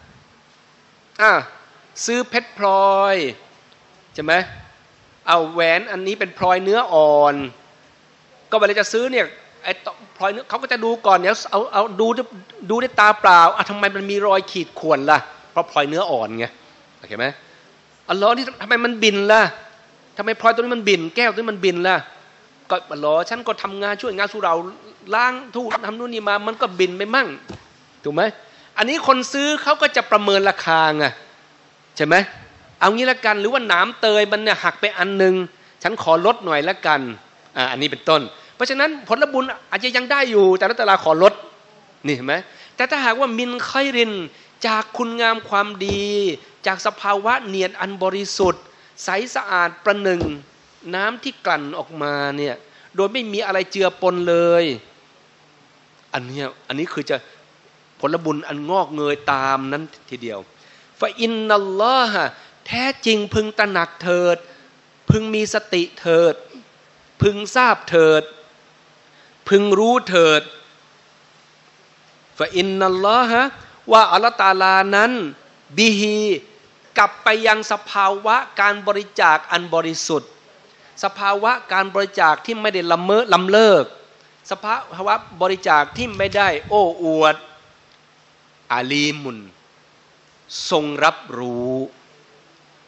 [SPEAKER 1] ซื้อเพชรพลอยใช่ไหมเอาแหวนอันนี้เป็นพลอยเนื้ออ่อนก็เวลาจะซื้อเนี่ยไอ้พลอยเนื้อเขาก็จะดูก่อนเดี๋ยวเอาดูด้วยตาเปล่าทำไมมันมีรอยขีดข่วนล่ะเพราะพลอยเนื้ออ่อนไงโอเคไหมอัลลอฮ์นี่ทำไมมันบินล่ะทำไมพลอยตัวนี้มันบินแก้วตัวนี้มันบินล่ะก็อัลลอฮ์ฉันก็ทำงานช่วยงานสุเราล้างทูทำนู่นนี่มามันก็บินไปมั่งถูกไหมอันนี้คนซื้อเขาก็จะประเมินราคาไงใช่ไหมเอางี้ละกันหรือว่าหนามเตยมันเนี่ยหักไปอันนึงฉันขอลดหน่อยละกันอันนี้เป็นต้นเพราะฉะนั้นผลบุญอาจจะยังได้อยู่แต่ละตะลาขอลดนี่เห็นไหมแต่ถ้าหากว่ามินค็อยรินจากคุณงามความดีจากสภาวะเนียดอันบริสุทธิ์ใสสะอาดประหนึ่งน้ำที่กลั่นออกมาเนี่ยโดยไม่มีอะไรเจือปนเลยอันนี้คือจะผลบุญอันงอกเงยตามนั้นทีเดียวฟะอินนัลลอฮะแท้จริงพึงตระหนักเถิดพึงมีสติเถิดพึงทราบเถิดพึงรู้เถิดฟะอินนัลลอฮะว่าอัลเลาะห์ตะอาลานั้นบิฮีกลับไปยังสภาวะการบริจาคอันบริสุทธิ์สภาวะการบริจาคที่ไม่ได้ล้ำเลิกสภาวะบริจาคที่ไม่ได้โอ้อวดอาลีมุนทรงรับรู้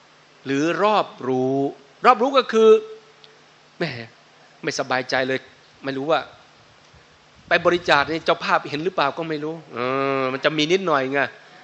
[SPEAKER 1] หรือรอบรู้ก็คือแหมไม่สบายใจเลยไม่รู้ว่าไปบริจาคนี่เจ้าภาพเห็นหรือเปล่าก็ไม่รู้มันจะมีนิดหน่อยไง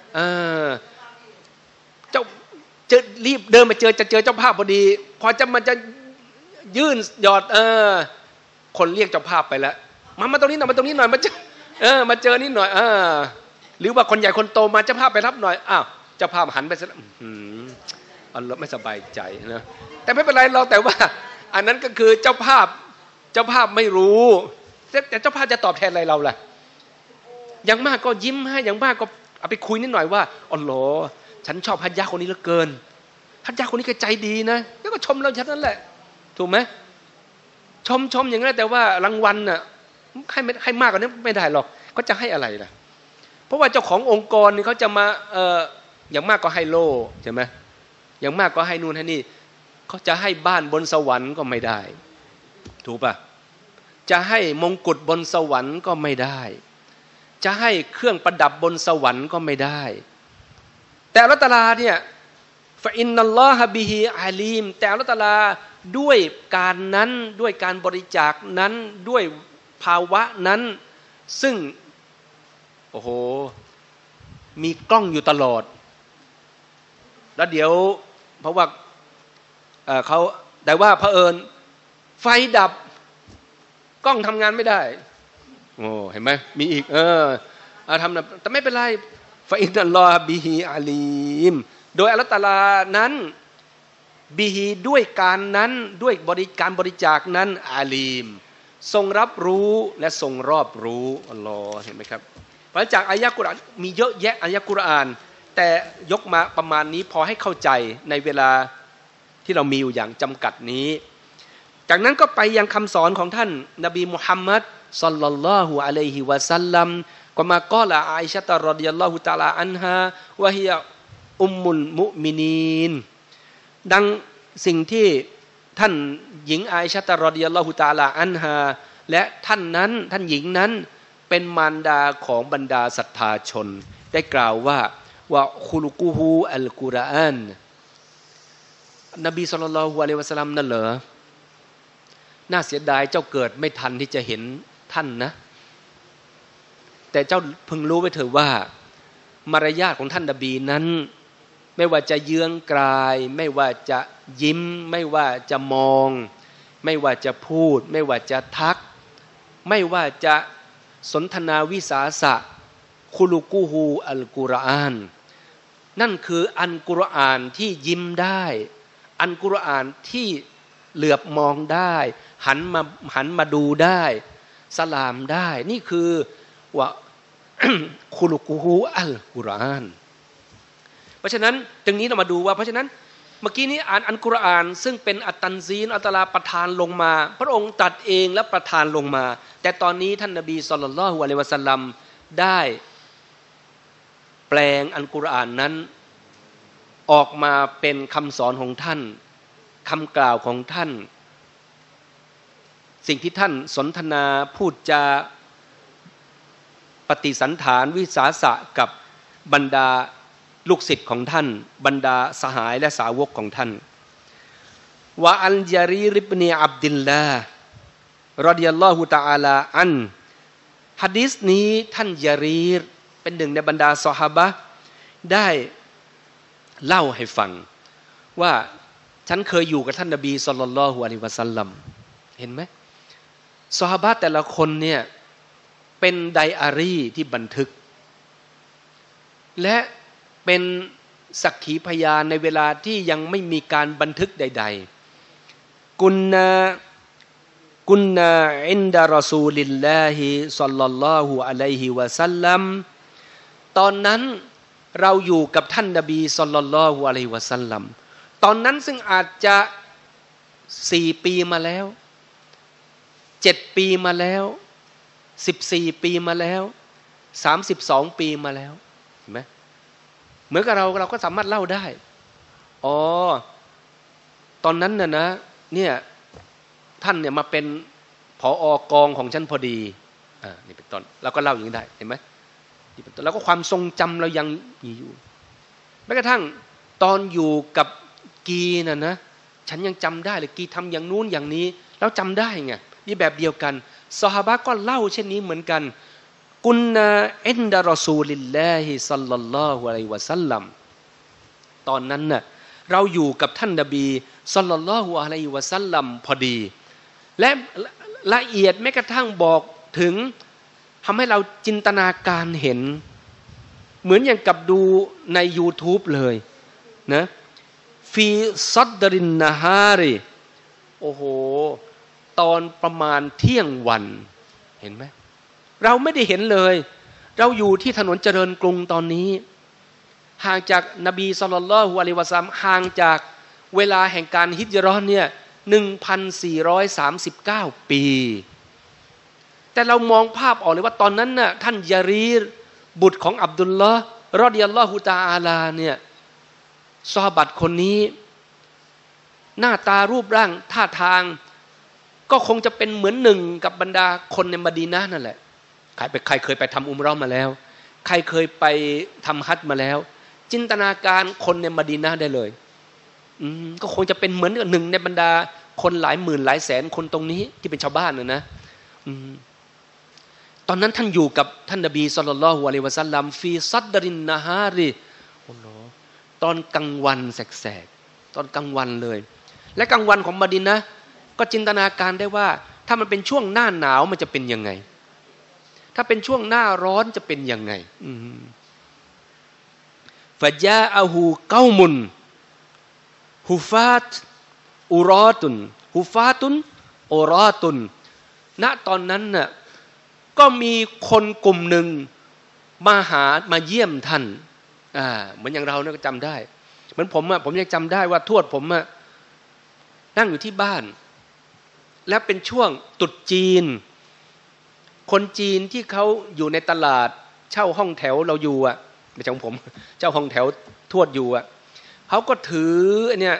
[SPEAKER 1] เจ้าจะรีบเดินมาจะเจอเจ้าภาพพอดีพอมันจะยื่นหยอดคนเรียกเจ้าภาพไปแล้วมาตรงนี้หน่อยมาตรงนี้หน่อยมาเจอมาเจอนิดหน่อยหรือว่าคนใหญ่คนโตมาเจ้าภาพไปรับหน่อยอ้าวเจ้าภาพหันไปซะไม่สบายใจนะแต่ไม่เป็นไรเราแต่ว่าอันนั้นก็คือเจ้าภาพไม่รู้แต่เจ้าภาพจะตอบแทนอะไรเราล่ะอย่างมากก็ยิ้มให้อย่างมากก็เอาไปคุยนิดหน่อยว่าอ๋อเหรอฉันชอบฮัจญะคนนี้เหลือเกินฮัจญะคนนี้ก็ใจดีนะแล้วก็ชมเราฉันนั่นแหละถูกไหมชมอย่างนั้นแต่ว่ารางวัลน่ะให้มากกว่านี้ไม่ได้หรอกเขาจะให้อะไรล่ะเพราะว่าเจ้าขององค์กรนี่เขาจะมาอย่างมากก็ให้โล่ใช่ไหมอย่างมากก็ให้นู่นให้นี่เขาจะให้บ้านบนสวรรค์ก็ไม่ได้ถูกป่ะจะให้มงกุฎบนสวรรค์ก็ไม่ได้จะให้เครื่องประดับบนสวรรค์ก็ไม่ได้แต่อัลเลาะห์ตะอาลาเนี่ยฟะอินนัลลอฮะบิฮิอาลีมแต่อัลเลาะห์ตะอาลาด้วยการนั้นด้วยการบริจาคนั้นด้วยภาวะนั้นซึ่งโอ้โหมีกล้องอยู่ตลอดแล้วเดี๋ยวเพราะว่าเขาแต่ว่าเผอิญไฟดับกล้องทำงานไม่ได้โอ้เห็นไหมมีอีกทำแต่ไม่เป็นไรฟาอินนัลลอฮะบิฮิอาลีมโดยอัลเลาะห์ตะอาลานั้นบิฮิด้วยการนั้นด้วยการบริจาคนั้นอาลีมทรงรับรู้และทรงรอบรู้อัลลอฮ์เห็นไหมครับเพราะจากอายะกุรอานมีเยอะแยะอายะกุรอานแต่ยกมาประมาณนี้พอให้เข้าใจในเวลาที่เรามีอยู่อย่างจำกัดนี้จากนั้นก็ไปยังคำสอนของท่านนบีมุฮัมมัดศ็อลลัลลอฮุอะลัยฮิวะซัลลัมก็มากอละอาอิชะฮ์รอฎิยัลลอฮุตะอาลาอันฮาวะฮิยะอุมมุลมุมินีนดังสิ่งที่ท่านหญิงอาอิชะฮ์รอฎิยัลลอฮุตะอาลาอันฮาและท่านหญิงนั้นเป็นมารดาของบรรดาศรัทธาชนได้กล่าวว่าคุลุกูฮูอัลกุรอานนบีศ็อลลัลลอฮุอะลัยฮิวะซัลลัมนั่นเหรอน่าเสียดายเจ้าเกิดไม่ทันที่จะเห็นท่านนะแต่เจ้าพึงรู้ไว้เถิดว่ามารยาทของท่านนบีนั้นไม่ว่าจะเยื้องกลายไม่ว่าจะยิ้มไม่ว่าจะมองไม่ว่าจะพูดไม่ว่าจะทักไม่ว่าจะสนทนาวิสาสะคุลุกูฮูอัลกุรอานนั่นคืออัลกุรอานที่ยิ้มได้อัลกุรอานที่เหลือบมองได้หันมาดูได้สลามได้นี่คือว่า คุลุกูฮูอัลกุรอานเพราะฉะนั้นตรงนี้เรามาดูว่าเพราะฉะนั้นเมื่อกี้นี้อ่านอัลกุรอานซึ่งเป็นอัตตันซีนอัลตะลาประทานลงมาพระองค์ตรัสเองและประทานลงมาแต่ตอนนี้ท่านนบีศ็อลลัลลอฮุอะลัยฮิวะซัลลัมได้แปลงอัลกุรอานนั้นออกมาเป็นคำสอนของท่านคำกล่าวของท่านสิ่งที่ท่านสนทนาพูดจาปฏิสันถานวิสาสะกับบรรดาลูกศิษย์ของท่านบรรดาสหายและสาวกของท่านวะอัลญารีริบนีอับดิลลาห์รอฎิยัลลอฮุตะอาลาอันหะดีษนี้ท่านญารีรเป็นหนึ่งในบรรดาซอฮาบะห์ได้เล่าให้ฟังว่าฉันเคยอยู่กับท่านนบีศ็อลลัลลอฮุอะลัยฮิวะซัลลัมเห็นไหมซอฮาบะห์แต่ละคนเนี่ยเป็นไดอารี่ที่บันทึกและเป็นสักขีพยานในเวลาที่ยังไม่มีการบันทึกใดๆกุนนาอินดะรอซูลิลลาฮิศ็อลลัลลอฮุอะลัยฮิวะซัลลัมตอนนั้นเราอยู่กับท่านนบีศ็อลลัลลอฮุอะลัยฮิวะซัลลัมตอนนั้นซึ่งอาจจะ4 ปีมาแล้ว7 ปีมาแล้ว14 ปีมาแล้ว32 ปีมาแล้วเห็นไหมเหมือนกับเราก็สามารถเล่าได้อ๋อตอนนั้นนะเนี่ยท่านเนี่ยมาเป็นผอกองของฉันพอดีนี่เป็นต้นเราก็เล่าอย่างนี้ได้เห็นไหมนี่เป็นต้นแล้วก็ความทรงจำเรายังมีอยู่แม้กระทั่งตอนอยู่กับกีน่ะนะฉันยังจำได้เลยกีทำอย่างนู้นอย่างนี้แล้วจำได้ไงนี่แบบเดียวกันซอฮาบะห์ก็เล่าเช่นนี้เหมือนกันกุนนาอินดะรอซูลิลลาฮิศ็อลลัลลอฮุอะลัยฮิวะซัลลัมตอนนั้นน่ะเราอยู่กับท่านนบีศ็อลลัลลอฮุอะลัยฮิวะซัลลัมพอดีและละเอียดแม้กระทั่งบอกถึงทำให้เราจินตนาการเห็นเหมือนอย่างกับดูใน YouTube เลยนะฟีซัดดรินนาฮาริโอ้โหตอนประมาณเที่ยงวันเห็นไหมเราไม่ได้เห็นเลยเราอยู่ที่ถนนเจริญกรุงตอนนี้ห่างจากนบีศ็อลลัลลอฮุอะลัยฮิวะซัลลัมห่างจากเวลาแห่งการฮิจเราะห์เนี่ย 1,439 ปีแต่เรามองภาพออกเลยว่าตอนนั้นน่ะท่านยารีรบุตรของอับดุลลอฮ์รอฎิยัลลอฮุตะอาลาเนี่ยซอฮาบะห์คนนี้หน้าตารูปร่างท่าทางก็คงจะเป็นเหมือนหนึ่งกับบรรดาคนในมะดีนะห์นั่นแหละใครเคยไปทำอุมเราะห์มาแล้วใครเคยไปทำฮัจญ์มาแล้วจินตนาการคนในมะดีนะห์ได้เลยก็คงจะเป็นเหมือนหนึ่งในบรรดาคนหลายหมื่นหลายแสนคนตรงนี้ที่เป็นชาวบ้านนะตอนนั้นท่านอยู่กับท่านนบีศ็อลลัลลอฮุอะลัยฮิวะซัลลัมฟีซัดดรินนาฮาริโอ้โหตอนกลางวันแสกๆตอนกลางวันเลยและกลางวันของมะดีนะห์ก็จินตนาการได้ว่าถ้ามันเป็นช่วงหน้าหนาวมันจะเป็นยังไงถ้าเป็นช่วงหน้าร้อนจะเป็นยังไงฟะญาอะฮูเกามุนฮุฟาตอุรอตุนฮุฟาตุนอุรอตุนณตอนนั้นน่ะก็มีคนกลุ่มหนึ่งมาเยี่ยมท่านเหมือนอย่างเราเนี่ยก็จำได้เหมือนผมยังจำได้ว่าทวดผมนั่งอยู่ที่บ้านและเป็นช่วงตรุษจีนคนจีนที่เขาอยู่ในตลาดเช่าห้องแถวเราอยู่ไม่ใช่ของผมเช่าห้องแถวทวดอยู่เขาก็ถือเนี่ย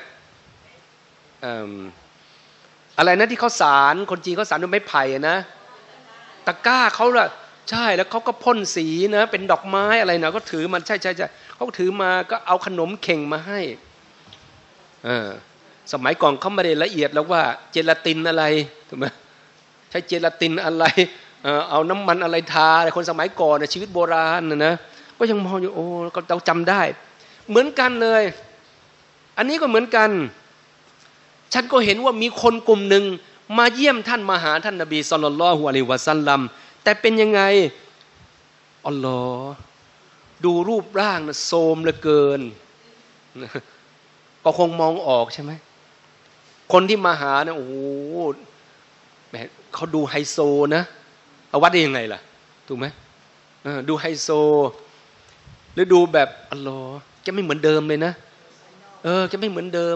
[SPEAKER 1] อะไรนะที่เขาสารคนจีนเขาสารด้วยไม้ไผ่นะตะกร้าเขาล่ะใช่แล้วเขาก็พ่นสีนะเป็นดอกไม้อะไรนะก็ถือมันใช่เขาถือมาก็เอาขนมเข่งมาให้สมัยก่อนเขาไม่ได้ละเอียดแล้วว่าเจลาตินอะไรถูกไหมใช้เจลาตินอะไรเอาน้ำมันอะไรทาคนสมัยก่อนชีวิตโบราณนะก็ยังมองอยู่โอ้ก็เราจำได้เหมือนกันเลยอันนี้ก็เหมือนกันฉันก็เห็นว่ามีคนกลุ่มหนึ่งมาเยี่ยมท่านมาหาท่านนบีศ็อลลัลลอฮุอะลัยฮิวะซัลลัมแต่เป็นยังไงอัลลอฮ์ดูรูปร่างนะโทรมเหลือเกินก็คงมองออกใช่ไหมคนที่มาหาเนี่ยโอ้โหแหมเขาดูไฮโซนะเอาวัดได้ยังไงล่ะถูกไหมดูไฮโซหรือดูแบบอัลลอฮ์แกไม่เหมือนเดิมเลยนะแกไม่เหมือนเดิม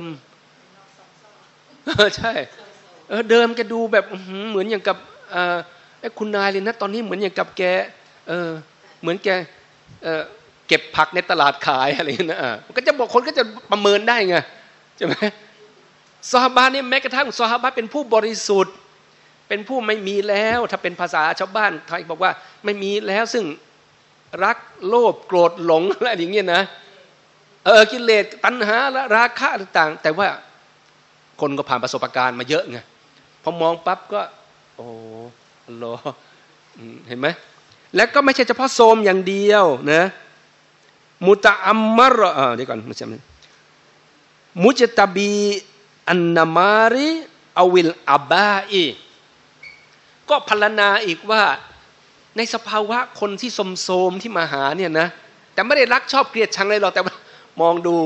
[SPEAKER 1] ใช่เดิมแกดูแบบเหมือนอย่างกับคุณนายเลยนะตอนนี้เหมือนอย่างกับแกเหมือนแกเก็บผักในตลาดขายอะไรนะก็จะบอกคนก็จะประเมินได้ไงใช่ไหมซอฮาบะห์นี่แม้กระทั่งซอฮาบะห์เป็นผู้บริสุทธิ์เป็นผู้ไม่มีแล้วถ้าเป็นภาษาชาวบ้านไทยบอกว่าไม่มีแล้วซึ่งรักโลภโกรธหลงอะไรอย่างเงี้ยนะกิเลสตัณหาและราคะต่างๆแต่ว่าคนก็ผ่านประสบการณ์มาเยอะไงพอมองปั๊บก็โอ้อัลลอฮ์เห็นไหมแล้วก็ไม่ใช่เฉพาะโซมอย่างเดียวนะมุตะอัมมะรเดี๋ยวก่อนมุจตะบีอันนามาริอวิลอับาอีก็พรรณนาอีกว่าในสภาวะคนที่โสมที่มาหาเนี่ยนะแต่ไม่ได้รักชอบเกลียดชังอะไรหรอกแต่มองดู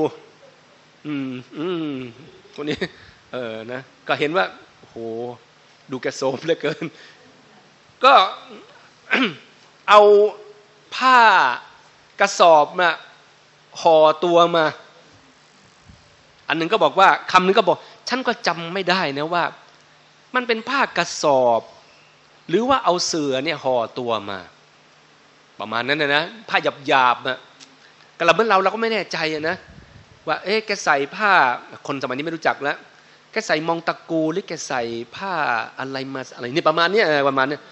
[SPEAKER 1] คนนี้นะก็เห็นว่าโอ้โหดูแกโสมเหลือเกินก็ เอาผ้ากระสอบมาห่อตัวมาอันนึงก็บอกว่าคำนึงก็บอกฉันก็จำไม่ได้นะว่ามันเป็นผ้ากระสอบหรือว่าเอาเสื่อเนี่ยห่อตัวมาประมาณนั้นนะผ้าหยาบๆนะกระเบื้องเราก็ไม่แน่ใจนะว่าแกใส่ผ้าคนสมัยนี้ไม่รู้จักแล้วแกใส่มองตะกูหรือแกใส่ผ้าอะไรมาอะไรนี่ประมาณนี้ประมาณนี้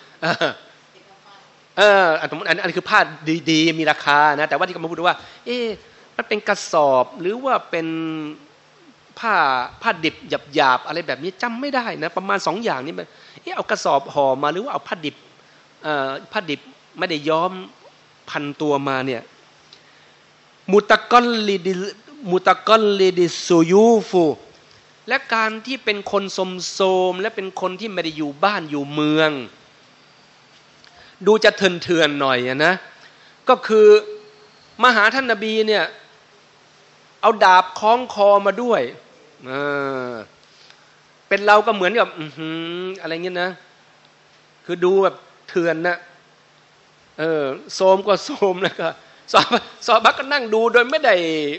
[SPEAKER 1] อันคือผ้าดีๆมีราคานะแต่ว่าที่เขามาพูดว่ามันเป็นกระสอบหรือว่าเป็นผ้าดิบหยาบอะไรแบบนี้จำไม่ได้นะประมาณ2อย่างนี้มันเอากระสอบห่อมาหรือว่าเอาผ้าดิบไม่ได้ย้อมพันตัวมาเนี่ยมุตะกอลลิดิซูยูฟูและการที่เป็นคนสมโสมและเป็นคนที่ไม่ได้อยู่บ้านอยู่เมืองดูจะเถื่อนๆหน่อยนะก็คือมาหาท่านนบีเนี่ยเอาดาบคล้องคอมาด้วยเป็นเราก็เหมือนกับอะไรเงี้ยนะคือดูแบบเถื่อนนะโสมก็โสมแล้วก็ซอบักก็นั่งดูโดยไม่ได้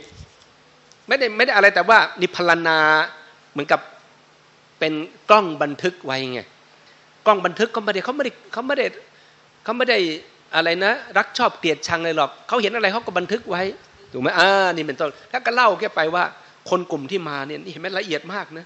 [SPEAKER 1] อะไรแต่ว่านิพรรณนาเหมือนกับเป็นกล้องบันทึกไว้ไงกล้องบันทึกเขาไม่ได้อะไรนะรักชอบเกลียดชังเลยหรอกเขาเห็นอะไรเขาก็บันทึกไว้ถูกไหมนี่เป็นต้นถ้าก็เล่าแค่ไปว่าคนกลุ่มที่มาเนี่ยนี่เห็นไหมละเอียดมากนะ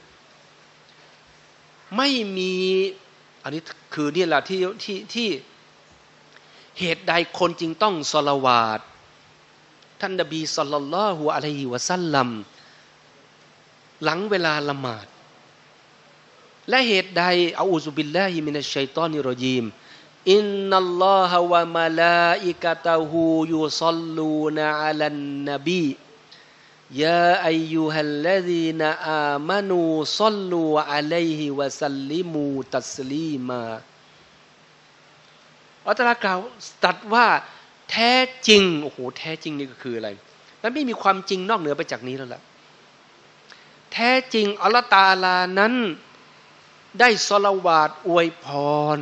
[SPEAKER 1] ไม่มีอันนี้คือนี่แหละที่เหตุใดคนจึงต้องศอลาวาตท่านนบีศ็อลลัลลอฮุอะลัยฮิวะซัลลัมหลังเวลาละหมาดและเหตุใดอะอูซุบิลลาฮิมินัชชัยฏอนิรเราะญีมอินนัลลอฮะวะมะลาอิกะตะฮูยุศ็อลลูนะอะลันนบียาอัยยูฮัลลซีนอามานูศ็อลลูอะลัยฮิวะซัลลิมูตัสลีมาอัลลอฮฺกล่าวตรัสว่าแท้จริงโอ้โหแท้จริงนี่ก็คืออะไรมันไม่มีความจริงนอกเหนือไปจากนี้แล้วล่ะแท้จริงอัลลอฮฺตะอาลานั้นได้ศอลาวาตอวยพร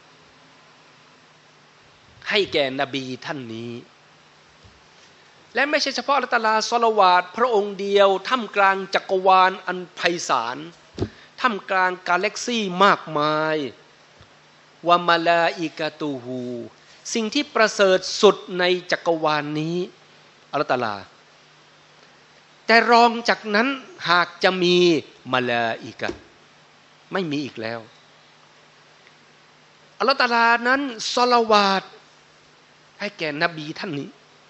[SPEAKER 1] ให้แก่นบีท่านนี้และไม่ใช่เฉพาะอัลลอฮฺตะอาลาศอลาวาตพระองค์เดียวท่ามกลางจักรวาลอันไพศาลท่ามกลางกาแล็กซี่มากมายวะมะลาอิกะตูฮูสิ่งที่ประเสริฐสุดในจักรวาลนี้อัลเลาะห์ตะอาลาแต่รองจากนั้นหากจะมีมะลาอิกะห์ไม่มีอีกแล้วอัลเลาะห์ตะอาลานั้นศอลาวาตให้แก่นบีท่านนี้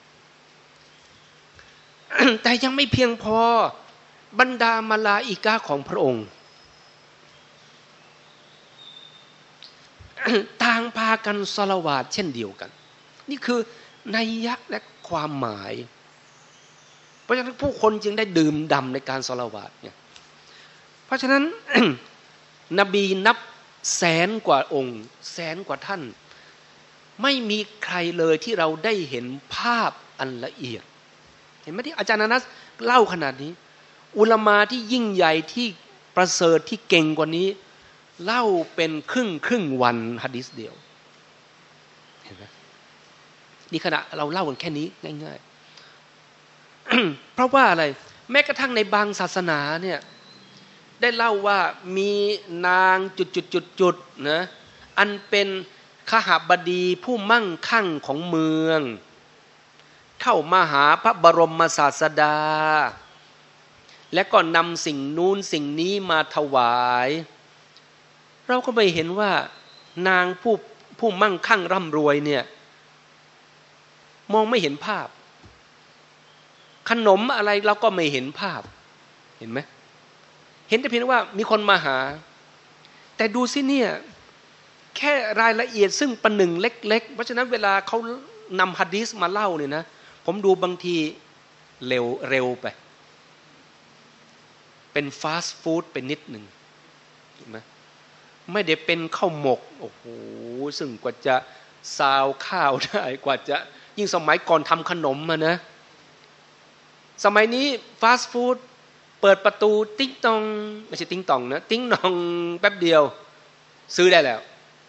[SPEAKER 1] แต่ยังไม่เพียงพอบรรดามะลาอิกะห์ของพระองค์ต่างพากันศอลาวาตเช่นเดียวกันนี่คือนัยยะและความหมายเพราะฉะนั้นผู้คนจึงได้ดื่มด่ำในการศอลาวาตเนี่ยเพราะฉะนั้น นบีนับแสนกว่าองค์แสนกว่าท่านไม่มีใครเลยที่เราได้เห็นภาพอันละเอียดเห็นไหมที่อาจารย์อานัสเล่าขนาดนี้อุลามะที่ยิ่งใหญ่ที่ประเสริฐที่เก่งกว่านี้เล่าเป็นครึ่งวันหะดีษเดียวเห็นไหมนี่ขณะเราเล่ากันแค่นี้ง่ายๆ เพราะว่าอะไรแม้กระทั่งในบางศาสนาเนี่ยได้เล่าว่ามีนางจุดๆนะอันเป็นขหบดีผู้มั่งคั่งของเมืองเข้ามาหาพระบรมศาสดาและก็นำสิ่งนู้นสิ่งนี้มาถวายเราก็ไม่เห็นว่านางผู้มั่งคั่งร่ำรวยเนี่ยมองไม่เห็นภาพขนมอะไรเราก็ไม่เห็นภาพเห็นไหมเห็นแต่เพียงว่ามีคนมาหาแต่ดูสิเนี่ยแค่รายละเอียดซึ่งประหนึ่งเล็กๆเพราะฉะนั้นเวลาเขานำหะดีษมาเล่าเนี่ยนะผมดูบางทีเร็วไปเป็นฟาสต์ฟู้ดเป็นนิดหนึ่งเห็นไหมไม่ได้เป็นข้าวหมกโอ้โหซึ่งกว่าจะซาวข้าวได้กว่าจะยิ่งสมัยก่อนทำขนมมานะสมัยนี้ฟาสต์ฟู้ดเปิดประตูติ๊งตองไม่ใช่ติ๊งตองนะติ๊งนองแป๊บเดียวซื้อได้แล้ว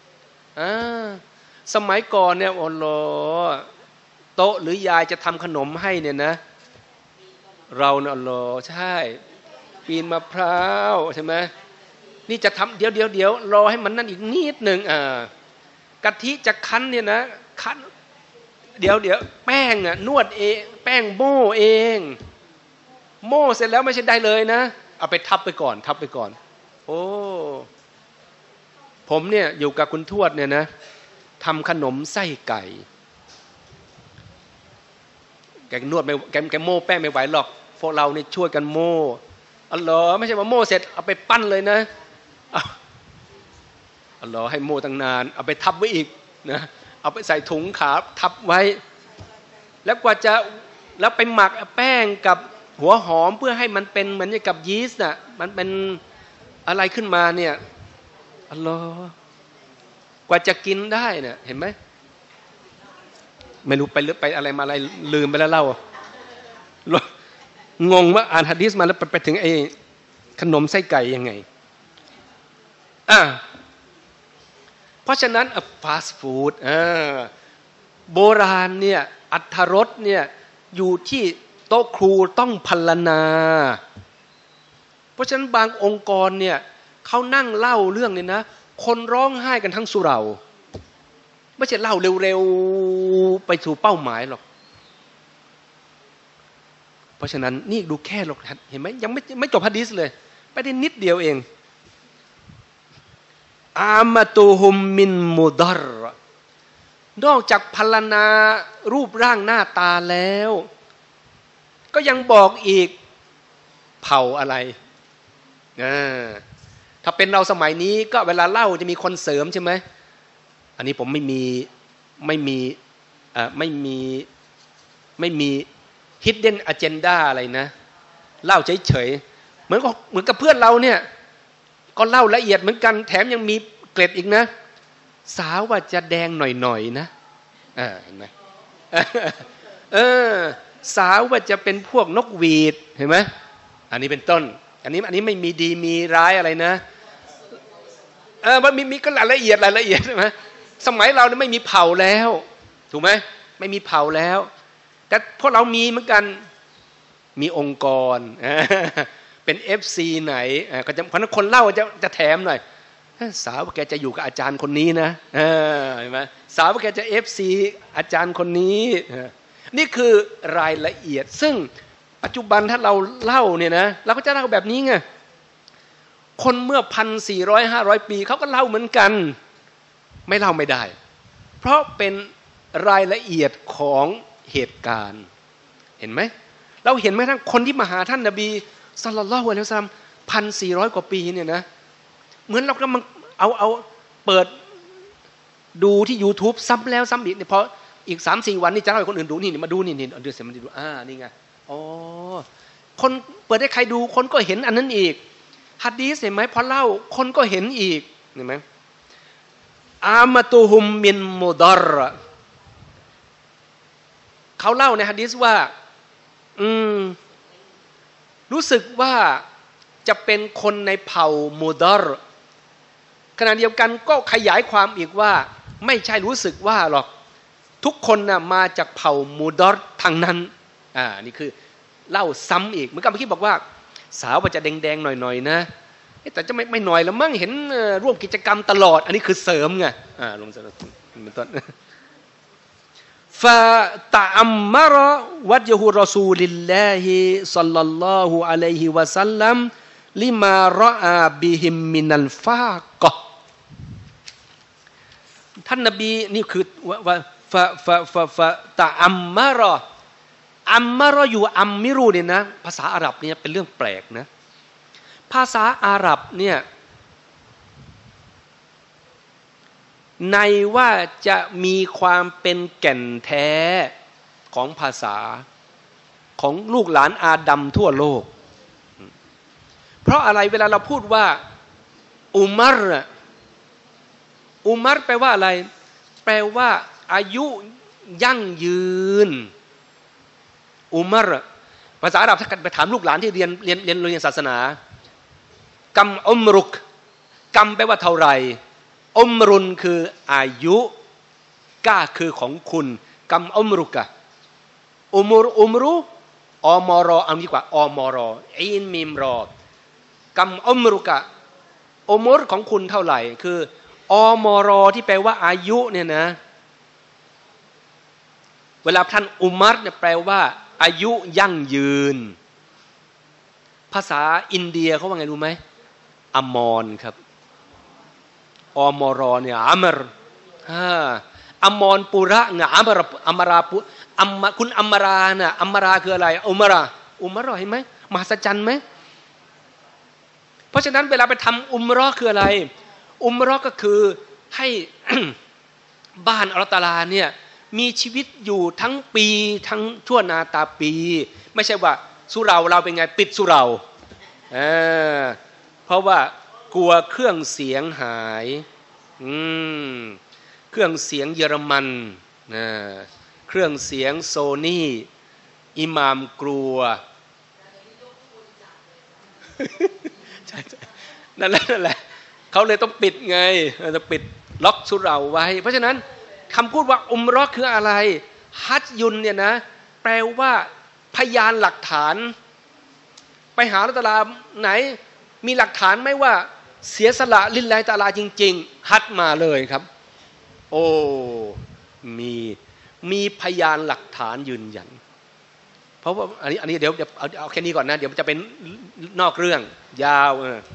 [SPEAKER 1] สมัยก่อนเนี่ยโอ้โหโต๊ะหรือยายจะทำขนมให้เนี่ยนะเราเนี่ยโอ้โหใช่ปีนมะพร้าวใช่ไหมนี่จะทำเดี๋ยวรอให้มันนั่นอีกนิดหนึ่งกะทิจะคั้นเนี่ยนะคั้นเดี๋ยวแป้งนวดเองแป้งโม่เองโม่เสร็จแล้วไม่ใช่ได้เลยนะเอาไปทับไปก่อนโอ้ผมเนี่ยอยู่กับคุณทวดเนี่ยนะทำขนมไส้ไก่แกนวดไม่แกโม่แป้งไม่ไหวหรอกพวกเราเนี่ยช่วยกันโม่อัลลอฮ์ไม่ใช่ว่าโม่เสร็จเอาไปปั้นเลยนะอัลลอฮ์ให้โม่ตั้งนานเอาไปทับไว้อีกนะเอาไปใส่ถุงขาทับไว้แล้วกว่าจะแล้วไปหมักแป้งกับหัวหอมเพื่อให้มันเป็นเหมือนกับยีสต์น่ะมันเป็นอะไรขึ้นมาเนี่ยอัลลอฮ์กว่าจะกินได้เนี่ยเห็นไหมไม่รู้ไปอะไรมาอะไรลืมไปแล้วเล่างงว่าอ่านหะดีษมาแล้วไปถึงไอ้ขนมไส้ไก่ยังไงเพราะฉะนั้นฟาสต์ฟู้ดโบราณเนี่ยอรรถรสเนี่ยอยู่ที่โต๊ะครูต้องพรรณนาเพราะฉะนั้นบางองค์กรเนี่ยเขานั่งเล่าเรื่องเนี่ยนะคนร้องไห้กันทั้งสุเหร่าไม่ใช่เล่าเร็วๆไปสู่เป้าหมายหรอกเพราะฉะนั้นนี่ดูแค่หรอกเห็นไหมยังไม่จบหะดีษเลยไปได้นิดเดียวเองอามาตุฮุมมินมุดารนอกจากพรรณนารูปร่างหน้าตาแล้วก็ยังบอกอีกเผ่าอะไรถ้าเป็นเราสมัยนี้ก็เวลาเล่าจะมีคนเสริมใช่ไหมอันนี้ผมไม่มีhidden agenda อะไรนะเล่าเฉยๆเหมือนกับเพื่อนเราเนี่ยก็เล่าละเอียดเหมือนกันแถมยังมีเกร็ดอีกนะสาวว่าจะแดงหน่อยๆนะเห็นไหมสาวว่าจะเป็นพวกนกหวีดเห็นไหมอันนี้เป็นต้นอันนี้ไม่มีดีมีร้ายอะไรนะมันมีก็รายละเอียดใช่ไหมสมัยเราเนี่ยไม่มีเผ่าแล้วถูกไหมไม่มีเผ่าแล้วแต่พวกเรามีเหมือนกันมีองค์กรเป็น FC ไหนก็จะเพราะนั้นคนเล่าจะแถมหน่อยสาวแกจะอยู่กับอาจารย์คนนี้นะเห็นไหมสาวแกจะ FC อาจารย์คนนี้นี่คือรายละเอียดซึ่งปัจจุบันถ้าเราเล่าเนี่ยนะเราก็จะเล่าแบบนี้ไงคนเมื่อ 1,400-500 ปีเขาก็เล่าเหมือนกันไม่เล่าไม่ได้เพราะเป็นรายละเอียดของเหตุการณ์เห็นไหมเราเห็นไหมทั้งคนที่มาหาท่านนบีศ็อลลัลลอฮุอะลัยฮิวะซัลลัม 1,400 กว่าปีเนี่ยนะเหมือนเรากำลังเอาเปิดดูที่ YouTube ซ้ำแล้วซ้ำอีกเนี่ยพออีก 3-4 วันนี่จะเล่าให้คนอื่นดูนี่มาดูนี่ดูเสร็จมันดูนี่ไงอ๋อคนเปิดให้ใครดูคนก็เห็นอันนั้นอีกหะดีษเห็นไหมพอเล่าคนก็เห็นอีกเห็นไหมอามาตุฮุมมินมุดารเขาเล่าในหะดีษว่ารู้สึกว่าจะเป็นคนในเผ่ามุดารขณะเดียวกันก็ขยายความอีกว่าไม่ใช่รู้สึกว่าหรอกทุกคนน่ะมาจากเผ่ามุดารทางนั้นนี่คือเล่าซ้ำอีกเหมือนกับเมื่อกี้บอกว่าสาวว่าจะแดงๆหน่อยๆนะแต่จะไม่หน่อยแล้วมั้งเห็นร่วมกิจกรรมตลอดอันนี้คือเสริมไงลงเสริมเป็นต้นฟาตะอัมมะรอวัจฮุรอซูลิลลาฮิศ็อลลัลลอฮุอะลัยฮิวะซัลลัมลิมารออาบิฮิมมินัลฟากะท่านนบีนี่คือว่าฟาตะอัมมะรออัมมะรออยู่อัมมิรูเนี่ยนะภาษาอาหรับเนี่ยเป็นเรื่องแปลกนะภาษาอาหรับเนี่ยในว่าจะมีความเป็นแก่นแท้ของภาษาของลูกหลานอาดัมทั่วโลกเพราะอะไรเวลาเราพูดว่าอุมัรแปลว่าอะไรแปลว่าอายุยั่งยืนอุมัรภาษาอาหรับถ้าไปถามลูกหลานที่เรียนศาสนากัมอุมรุกกัมแปลว่าเท่าไหร่อุมรุนคืออายุก้าคือของคุณกัมอุมรุกะอุมรุอมรอเอาดีกว่าอมรอีนมิมรอกัมอุมรุกะอุมรของคุณเท่าไหร่คืออมรที่แปลว่าอายุเนี่ยนะเวลาท่านอุมัรเนี่ยแปลว่าอายุยั่งยืนภาษาอินเดียเขาว่าไงรู้ไหมอมรครับอมรเนี่ยอัมรอมรปุระเนี่ยอัมราปุคุณอัมราน่ะอัมราคืออะไรอุมราเห็นไหมมหัศจรรย์ไหมเพราะฉะนั้นเวลาไปทำอุมเราะห์คืออะไรอุมเราะห์ก็คือให้ บ้านอัลเลาะห์ตะอาลาเนี่ยมีชีวิตอยู่ทั้งปีทั้งชั่วนาตาปีไม่ใช่ว่าสุเหร่าเราเป็นไงปิดสุเหร่าเพราะว่ากลัวเครื่องเสียงหายเครื่องเสียงเยอรมันเครื่องเสียงโซนี่อิหม่ามกลัวใช่นั่นแหละเขาเลยต้องปิดไงจะปิดล็อกสุเหร่าไว้เพราะฉะนั้นคำพูดว่าอุมเราะห์คืออะไรฮัจยุนเนี่ยนะแปลว่าพยานหลักฐานไปหาอัลเลาะห์ตะอาลาไหนมีหลักฐานไหมว่าเสียสละลิลลาฮิตะอาลาจริงๆฮัจมาเลยครับโอ้มีพยานหลักฐานยืนยันเพราะว่าอันนี้เดี๋ยวเอาแค่นี้ก่อนนะเดี๋ยวมันจะเป็นนอกเรื่องยาว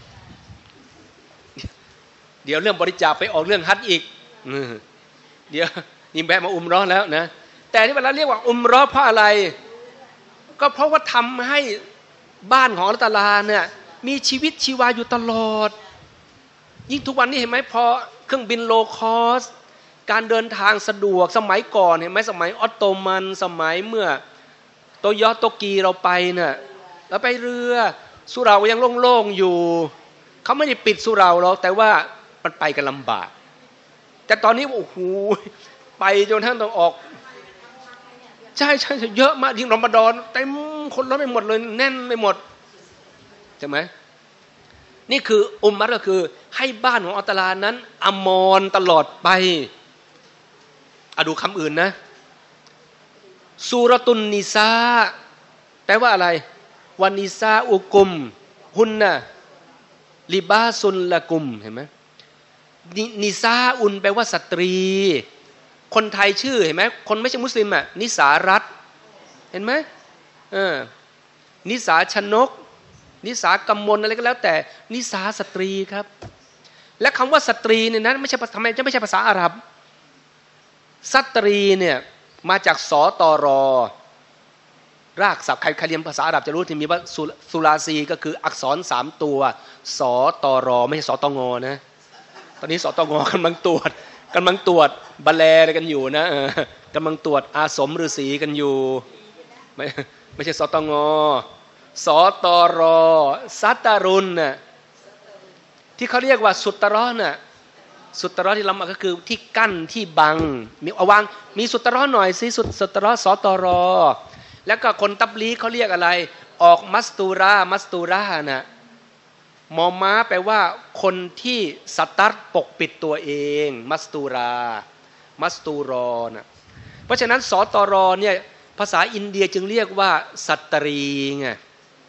[SPEAKER 1] เดี๋ยวเรื่องบริจาคไปออกเรื่องฮัจอีกเดี๋ยวนี่แวะมาอุมเราะห์แล้วนะแต่ที่เวลาเรียกว่าอุมเราะห์เพราะอะไรก็เพราะว่าทำให้บ้านของอัลเลาะห์ตะอาลาเนี่ยมีชีวิตชีวาอยู่ตลอดยิ่งทุกวันนี้เห็นไหมพอเครื่องบินโลคอสการเดินทางสะดวกสมัยก่อนเห็นไหมสมัยออตโตมันสมัยเมื่อโตยอโตกีเราไปเนี่ยแล้วไปเรือสุเหร่ายังโล่งๆอยู่เขาไม่ได้ปิดสุเหร่าหรอกแต่ว่ามันไปกันลำบากแต่ตอนนี้โอ้โหไปจนท่านต้องออกใช่เยอะมากยิ่งรอมฎอนเต็มคนล้นไปหมดเลยแน่นไปหมดใช่ไหมนี่คืออุมมะห์ก็คือให้บ้านของอัลเลาะห์ตะอาลานั้นอมรตลอดไปดูคำอื่นนะซูเราะตุนนิสาแปลว่าอะไรวันนิสาอุกุมฮุนนะลิบาซุนละกุมเห็นไหมนิสาอุนแปลว่าสตรีคนไทยชื่อเห็นไหมคนไม่ใช่มุสลิมอ่ะนิสารัตน์เห็นไหมนิสาชนกนิสากำมลอะไรก็แล้วแต่นิสาสตรีครับและคำว่าสตรีเนี่ยนะไม่ใช่ทำไมจะไม่ใช่ภาษาอาหรับสตรีเนี่ยมาจากสตรรากศัพท์ใครเรียนภาษาอาหรับจะรู้ที่มีว่าสุราซีก็คืออักษร3ตัวสตรไม่ใช่สตงนะตอนนี้สตงกำลังตรวจบัลแลอะไรกันอยู่นะกำลังตรวจอาสมฤาษีกันอยู่ไม่ใช่สตงสตรสัตรุนน่ะที่เขาเรียกว่าสุตรน่ะสุตรที่ลำก็คือที่กั้นที่บังมีเอาวางมีสุตรหน่อยสิสุตรสตรแล้วก็คนตับลีเขาเรียกอะไรออกมัสตูราน่ะมอม้าแปลว่าคนที่สตัรปกปิดตัวเองมัสตูรน่ะเพราะฉะนั้นสตรเนี่ยภาษาอินเดียจึงเรียกว่าสตรีไง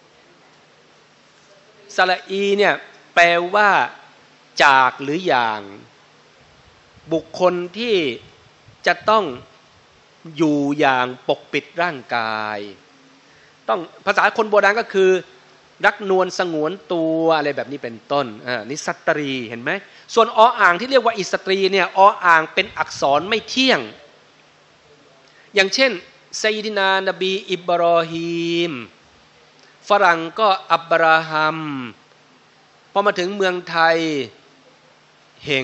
[SPEAKER 1] สระอีเนี่ยแปลว่าจากหรืออย่างบุคคลที่จะต้องอยู่อย่างปกปิดร่างกายต้องภาษาคนโบราณก็คือรักนวลสงวนตัวอะไรแบบนี้เป็นต้นนี่สตรีเห็นไหมส่วนออ่างที่เรียกว่าอิสตรีเนี่ยออ่างเป็นอักษรไม่เที่ยงอย่างเช่นไซยิดนานบีอิบรอฮีมฝรั่งก็อับราฮัมพอมาถึงเมืองไทยเฮง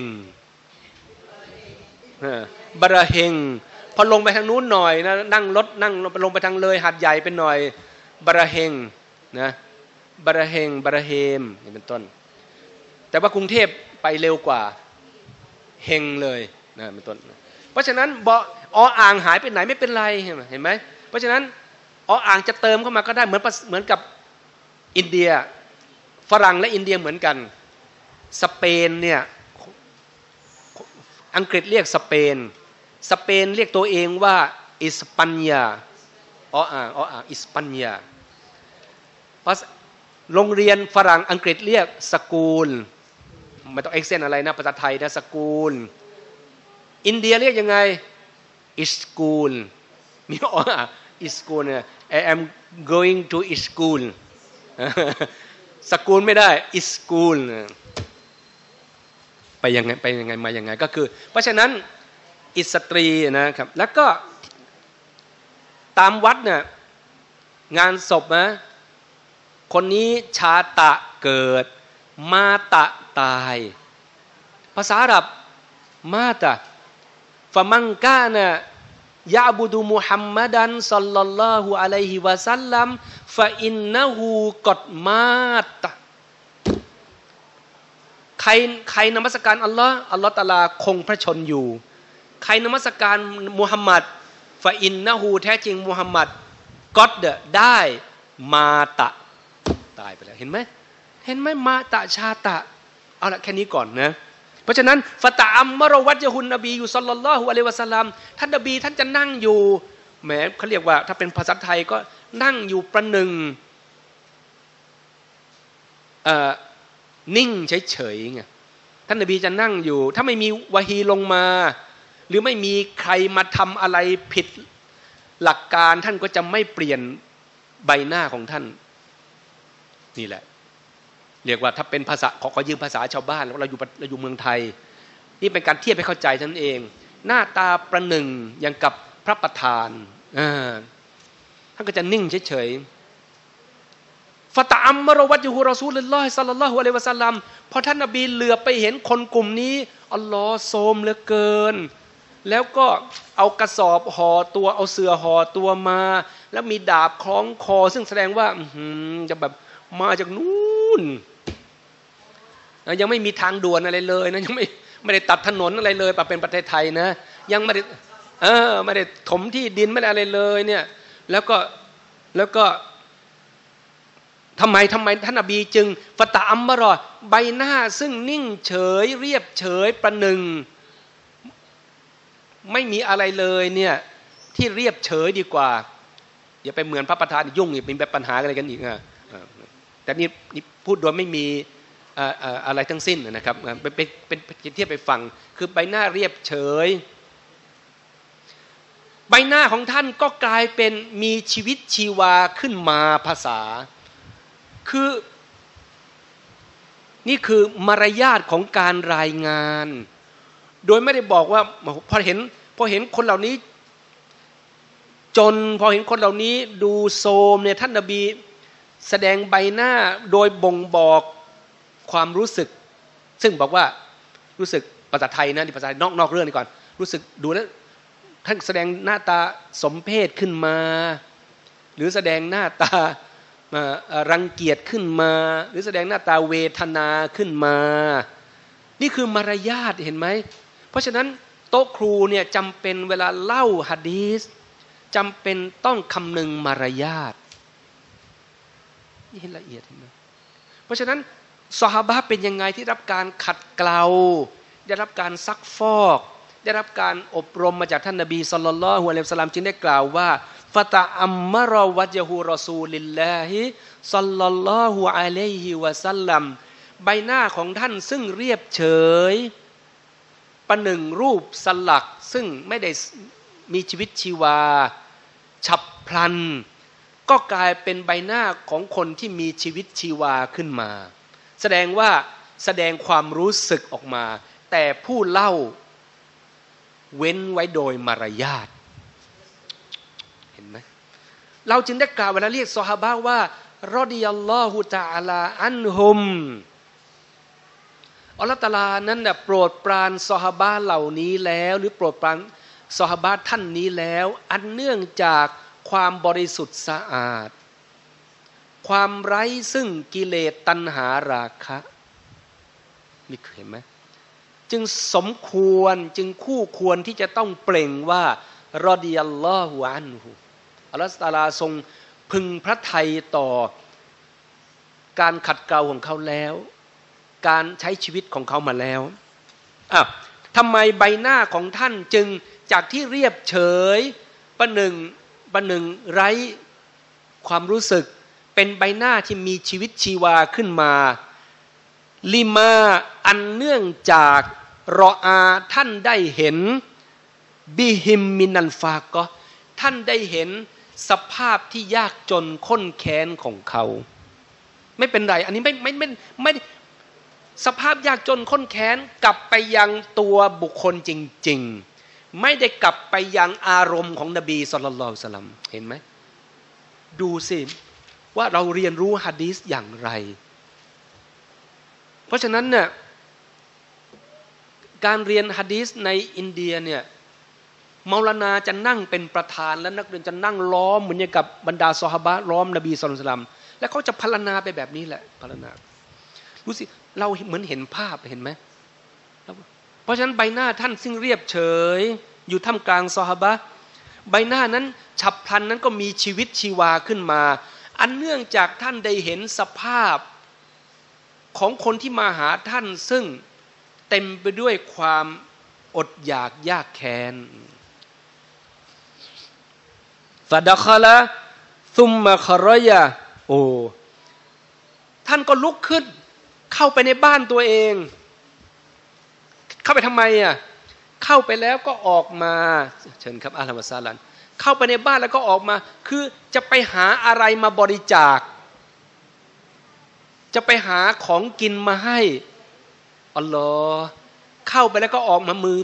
[SPEAKER 1] บราเฮงพอลงไปทางนู้นหน่อยนะนั่งรถลงไปทางเลยหาดใหญ่เป็นหน่อยบราเฮงนะบราเฮงบราเฮมนี่เป็นต้นแต่ว่ากรุงเทพไปเร็วกว่าเฮงเลยนะเป็นต้นเพราะฉะนั้นออ่างหายไปไหนไม่เป็นไรเห็นไหมเพราะฉะนั้นออ่างจะเติมเข้ามาก็ได้เหมือนกับอินเดียฝรั่งและอินเดียเหมือนกันสเปนเนี่ยอังกฤษเรียกสเปนเรียกตัวเองว่าอิสปันยาออ่างอิสปันยาโรงเรียนฝรั่งอังกฤษเรียกสกูลไม่ต้องเอ็กเซนอะไรนะภาษาไทยนะสกูลอินเดียเรียกยังไงอิสกูลมีอิสกูลเนี่ย I am going to school สกูลไม่ได้อิสกูลไปยังไงมายังไงก็คือเพราะฉะนั้นอิสตรีนะครับแล้วก็ตามวัดเนี่ยงานศพนะคนนี้ชาตะเกิดมาตะตายภาษาอาหรับมาตะฟะมังกานะยะบุดุมุฮัมมัดันศ็อลลัลลอฮุอะลัยฮิวะซัลลัมฟะอินนะฮูกอดมาตะใครนมัสการอัลลอฮ์อัลลอฮ์ตะอาลาคงพระชนอยู่ใครนมัสการมุฮัมมัดฟะอินนะฮูแท้จริงมุฮัมมัดกอดได้มาตะตายไปแล้วเห็นไหมมาตะชาตะเอาละแค่นี้ก่อนนะเพราะฉะนั้นฟะตะอัมมะรวัจฮุนนบีอยู่ศ็อลลัลลอฮุอะลัยฮิวะซัลลัมท่านนบีท่านจะนั่งอยู่แหมเขาเรียกว่าถ้าเป็นภาษาไทยก็นั่งอยู่ประหนึ่งนิ่งเฉยๆไงท่านนบีจะนั่งอยู่ถ้าไม่มีวะฮีลงมาหรือไม่มีใครมาทำอะไรผิดหลักการท่านก็จะไม่เปลี่ยนใบหน้าของท่านนี่แหละเรียกว่าถ้าเป็นภาษาขอยืมภาษาชาวบ้านเราอยู่เมืองไทยนี่เป็นการเทียบให้เข้าใจท่านเองหน้าตาประหนึ่งอย่างกับพระประธานท่านก็จะนิ่งเฉยๆฟะตะอัมมะรวัจฮุรอซูลุลลอฮิศ็อลลัลลอฮุอะลัยฮิวะซัลลัมพอท่านนบีเหลือบไปเห็นคนกลุ่มนี้อัลลอฮ์โทรมเหลือเกินแล้วก็เอากระสอบห่อตัวเอาเสื่อห่อตัวมาแล้วมีดาบคล้องคอซึ่งแสดงว่าจะแบบมาจากนู้นยังไม่มีทางด่วนอะไรเลยนะยังไม่ได้ตัดถนนอะไรเลยป่ะเป็นประเทศไทยนะยังไม่ได้ถมที่ดินไม่ได้อะไรเลยเนี่ยแล้วก็ทำไมท่านนบีจึงฟะตะอัมมะรอใบหน้าซึ่งนิ่งเฉยเรียบเฉยประหนึ่งไม่มีอะไรเลยเนี่ยที่เรียบเฉยดีกว่าอย่าไปเหมือนพระประธานยุ่งอีกเป็นแบบปัญหาอะไรกันอีกแต่นี่พูดโดยไม่มีอะไรทั้งสิ้นนะครับเป็นเทียบไปฟังคือใบหน้าเรียบเฉยใบหน้าของท่านก็กลายเป็นมีชีวิตชีวาขึ้นมาภาษาคือนี่คือมารยาทของการรายงานโดยไม่ได้บอกว่าพอเห็นคนเหล่านี้จนพอเห็นคนเหล่านี้ดูโทรมเนี่ยท่านนบีแสดงใบหน้าโดยบ่งบอกความรู้สึกซึ่งบอกว่ารู้สึกภาษาไทยนะที่ภาษานอกเรื่องนี่ก่อนรู้สึกดูแล้วท่านแสดงหน้าตาสมเพศขึ้นมาหรือแสดงหน้าตารังเกียจขึ้นมาหรือแสดงหน้าตาเวทนาขึ้นมานี่คือมารยาทเห็นไหมเพราะฉะนั้นโต๊ะครูเนี่ยจำเป็นเวลาเล่าหะดีษจำเป็นต้องคำนึงมารยาทนี่ละเอียดเห็นไหมเพราะฉะนั้นซอฮาบะห์เป็นยังไงที่รับการขัดเกลาได้รับการซักฟอกได้รับการอบรมมาจากท่านนบีศ็อลลัลลอฮุอะลัยฮิวะซัลลัมจึงได้กล่าวว่าฟะตะอัมมะรอวัจฮุรอซูลิลลาฮิศ็อลลัลลอฮุอะลัยฮิวะซัลลัมใบหน้าของท่านซึ่งเรียบเฉยประหนึ่งรูปสลักซึ่งไม่ได้มีชีวิตชีวาฉับพลันก็กลายเป็นใบหน้าของคนที่มีชีวิตชีวาขึ้นมาแสดงความรู้สึกออกมาแต่ผู้เล่าเว้นไว้โดยมารยาทเห็นไหมเราจึงได้กล่าวเวลาเรียกซอฮาบะห์ว่ารอฎิยัลลอฮุตะอาลาอันฮุมอัลเลาะห์ตะอาลานั้นน่ะโปรดปรานซอฮาบะห์เหล่านี้แล้วหรือโปรดปรานซอฮาบะห์ท่านนี้แล้วอันเนื่องจากความบริสุทธิ์สะอาดความไร้ซึ่งกิเลสตัณหาราคะนี่เห็นไหมจึงสมควรจึงคู่ควรที่จะต้องเปล่งว่ารอฎิยัลลอฮุอันฮุอัลเลาะห์ตะอาลาทรงพึงพระทัยต่อการขัดเกลาของเขาแล้วการใช้ชีวิตของเขามาแล้วทำไมใบหน้าของท่านจึงจากที่เรียบเฉยประหนึ่งไร้ความรู้สึกเป็นใบหน้าที่มีชีวิตชีวาขึ้นมาลิมาอันเนื่องจากรออาท่านได้เห็นบิฮิมมินัลฟากะท่านได้เห็นสภาพที่ยากจนข้นแค้นของเขาไม่เป็นไรอันนี้ไม่สภาพยากจนข้นแค้นกลับไปยังตัวบุคคลจริงๆไม่ได้กลับไปยังอารมณ์ของนบีศ็อลลัลลอฮุอะลัยฮิวะซัลลัมเห็นไหมดูสิว่าเราเรียนรู้หะดีษอย่างไรเพราะฉะนั้นเนี่ยการเรียนหะดีษในอินเดียเนี่ยเมาลานาจะนั่งเป็นประธานและนักเรียนจะนั่งล้อมเหมือนกับบรรดาซอฮาบะห์ล้อมนบีศ็อลลัลลอฮุอะลัยฮิวะซัลลัมและเขาจะพรรณนาไปแบบนี้แหละพรรณนาดูสิเราเหมือนเห็นภาพเห็นไหมเพราะฉะนั้นใบหน้าท่านซึ่งเรียบเฉยอยู่ท่ามกลางซอฮาบะห์ใบหน้านั้นฉับพลันนั้นก็มีชีวิตชีวาขึ้นมาอันเนื่องจากท่านได้เห็นสภาพของคนที่มาหาท่านซึ่งเต็มไปด้วยความอดอยากยากแค้นฟะดะคอละซุมมะคอรอยะโอ้ท่านก็ลุกขึ้นเข้าไปในบ้านตัวเองเข้าไปทำไมอ่ะเข้าไปแล้วก็ออกมาเชิญครับอัลลอฮฺซาลันเข้าไปในบ้านแล้วก็ออกมาคือจะไปหาอะไรมาบริจาคจะไปหาของกินมาให้อัลลอฮ์เข้าไปแล้วก็ออกมามือ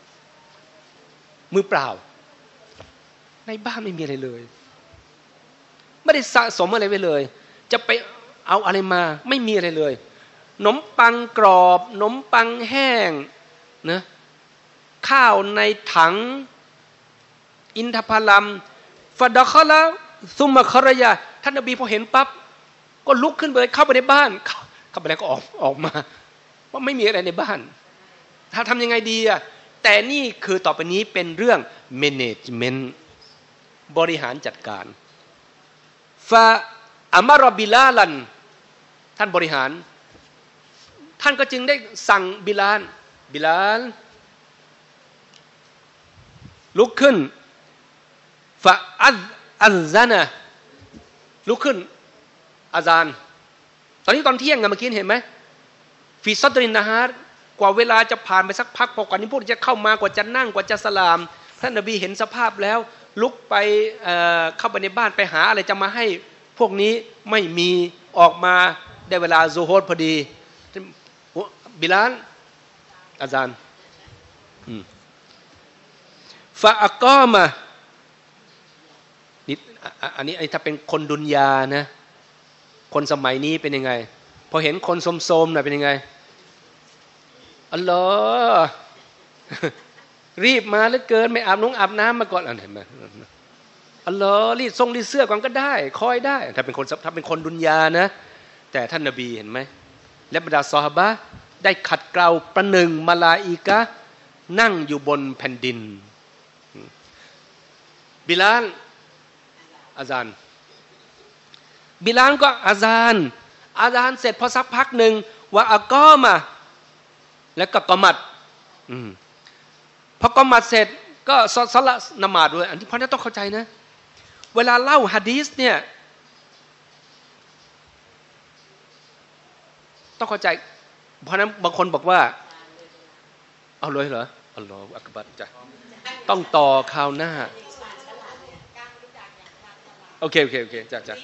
[SPEAKER 1] เปล่าในบ้านไม่มีอะไรเลยไม่ได้สะสมอะไรไว้เลยจะไปเอาอะไรมาไม่มีอะไรเลยขนมปังกรอบขนมปังแห้งนะข้าวในถังอินทผลัมฟะดะคอละซุมมะคอรอยะท่านนบีพอเห็นปั๊บก็ลุกขึ้นไปเข้าไปในบ้านเข้าไปแล้วก็ออกมาว่าไม่มีอะไรในบ้านถ้าทำยังไงดีอ่ะแต่นี่คือต่อไปนี้เป็นเรื่อง management บริหารจัดการฟาอัมารบิลาลันท่านบริหารท่านก็จึงได้สั่งบิลาลลุกขึ้นฟาอัลซานะลุกขึ้นอาซานตอนเที่ยงเมื่อกี้เห็นไหมฟีซัดรินนะฮาร์กว่าเวลาจะผ่านไปสักพักพอกว่านี้พวกจะเข้ามากว่าจะนั่งกว่าจะสลามท่านนบีเห็นสภาพแล้วลุกไปเข้าไปในบ้านไปหาอะไรจะมาให้พวกนี้ไม่มีออกมาได้เวลาซูโฮดพอดีบิลาลอาซานฟาอักอมานี่อันนี้ถ้าเป็นคนดุนยานะคนสมัยนี้เป็นยังไงพอเห็นคนโสมๆหน่อยเป็นยังไงอัลลอฮ์รีบมาเหลือเกินไม่อาบน้ำมาก่อนเห็นไหมอัลลอฮ์รีดเสื้อก่อนก็ได้คอยได้ถ้าเป็นคนดุนยานะแต่ท่านนบีเห็นไหมและบรรดาซอฮาบะห์ได้ขัดเกลาประหนึ่งมลาอิกะห์นั่งอยู่บนแผ่นดินบิลาลอาซานบิลาลก็อาซานเสร็จพอสักพักหนึ่งว่าอักอมาแล้วก็กอมัดพอกอมัดเสร็จก็ศอละนมาดด้วยอันที่เพราะนั้นต้องเข้าใจนะเวลาเล่าหะดีษเนี่ยต้องเข้าใจเพราะนั้นบางคนบอกว่าเอาเลยเหรออัลลอฮฺอักบัรจ้ะต้องต่อคราวหน้าโอเคจ้ะ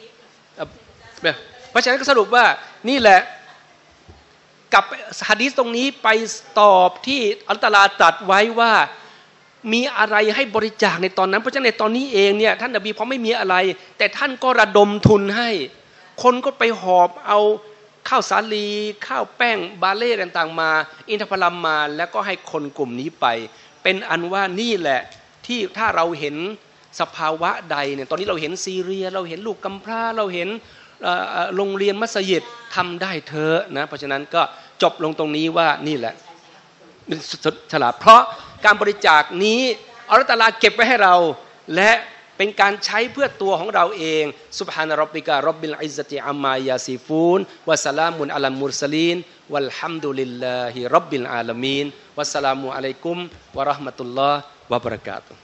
[SPEAKER 1] เพราะฉะนั้นก็สรุปว่านี่แหละกับหะดีษตรงนี้ไปตอบที่อัลตะลาตรัสไว้ว่ามีอะไรให้บริจาคในตอนนั้นเพราะฉะนั้นในตอนนี้เองเนี่ยท่านนบีพอไม่มีอะไรแต่ท่านก็ระดมทุนให้คนก็ไปหอบเอาข้าวสาลีข้าวแป้งบาเล่ต่างๆมาอินทผลัมมาแล้วก็ให้คนกลุ่มนี้ไปเป็นอันว่านี่แหละที่ถ้าเราเห็นสภาวะใดเนี่ยตอนนี้เราเห็นซีเรียเราเห็นลูกกำพร้าเราเห็นโรงเรียนมัสยิดทำได้เถอะนะเพราะฉะนั้นก็จบลงตรงนี้ว่านี่แหละฉลาดเพราะการบริจาคนี้อัลเลาะห์ตะอาลาเก็บไว้ให้เราและเป็นการใช้เพื่อตัวของเราเองซุบฮานะร็อบบิกะร็อบบิลอิซซะติอัมมายาซิฟูนวะสลามุนอะลัลมุรซะลีนวัลฮัมดุลิลลาฮิร็อบบิลอาลามีนวัสสลามุอะลัยกุมวะเราะห์มะตุลลอฮ์วะบะเราะกาตุฮ์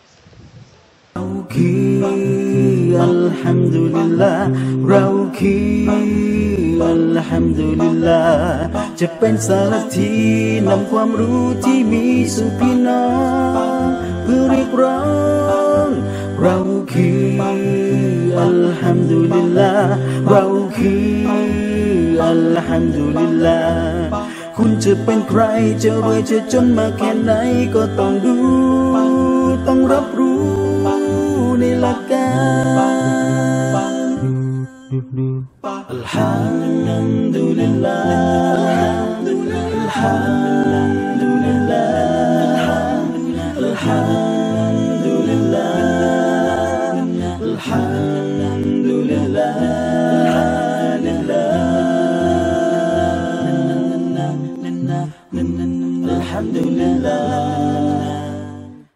[SPEAKER 2] อัลฮัมดุลิลลาห์เราคืออัลฮัมดุลิลลาห์จะเป็นสารทีนำความรู้ที่มีสู่พี่น้องเพื่อเรียกร้องเราคืออัลฮัมดุลิลลาห์เราคืออัลฮัมดุลิลลาห์คุณจะเป็นใครจะรวยจะจนมาแค่ไหนก็ต้องดูต้องรับรู้ในหลักการอัลฮัมดุลิลลาห์ الحمد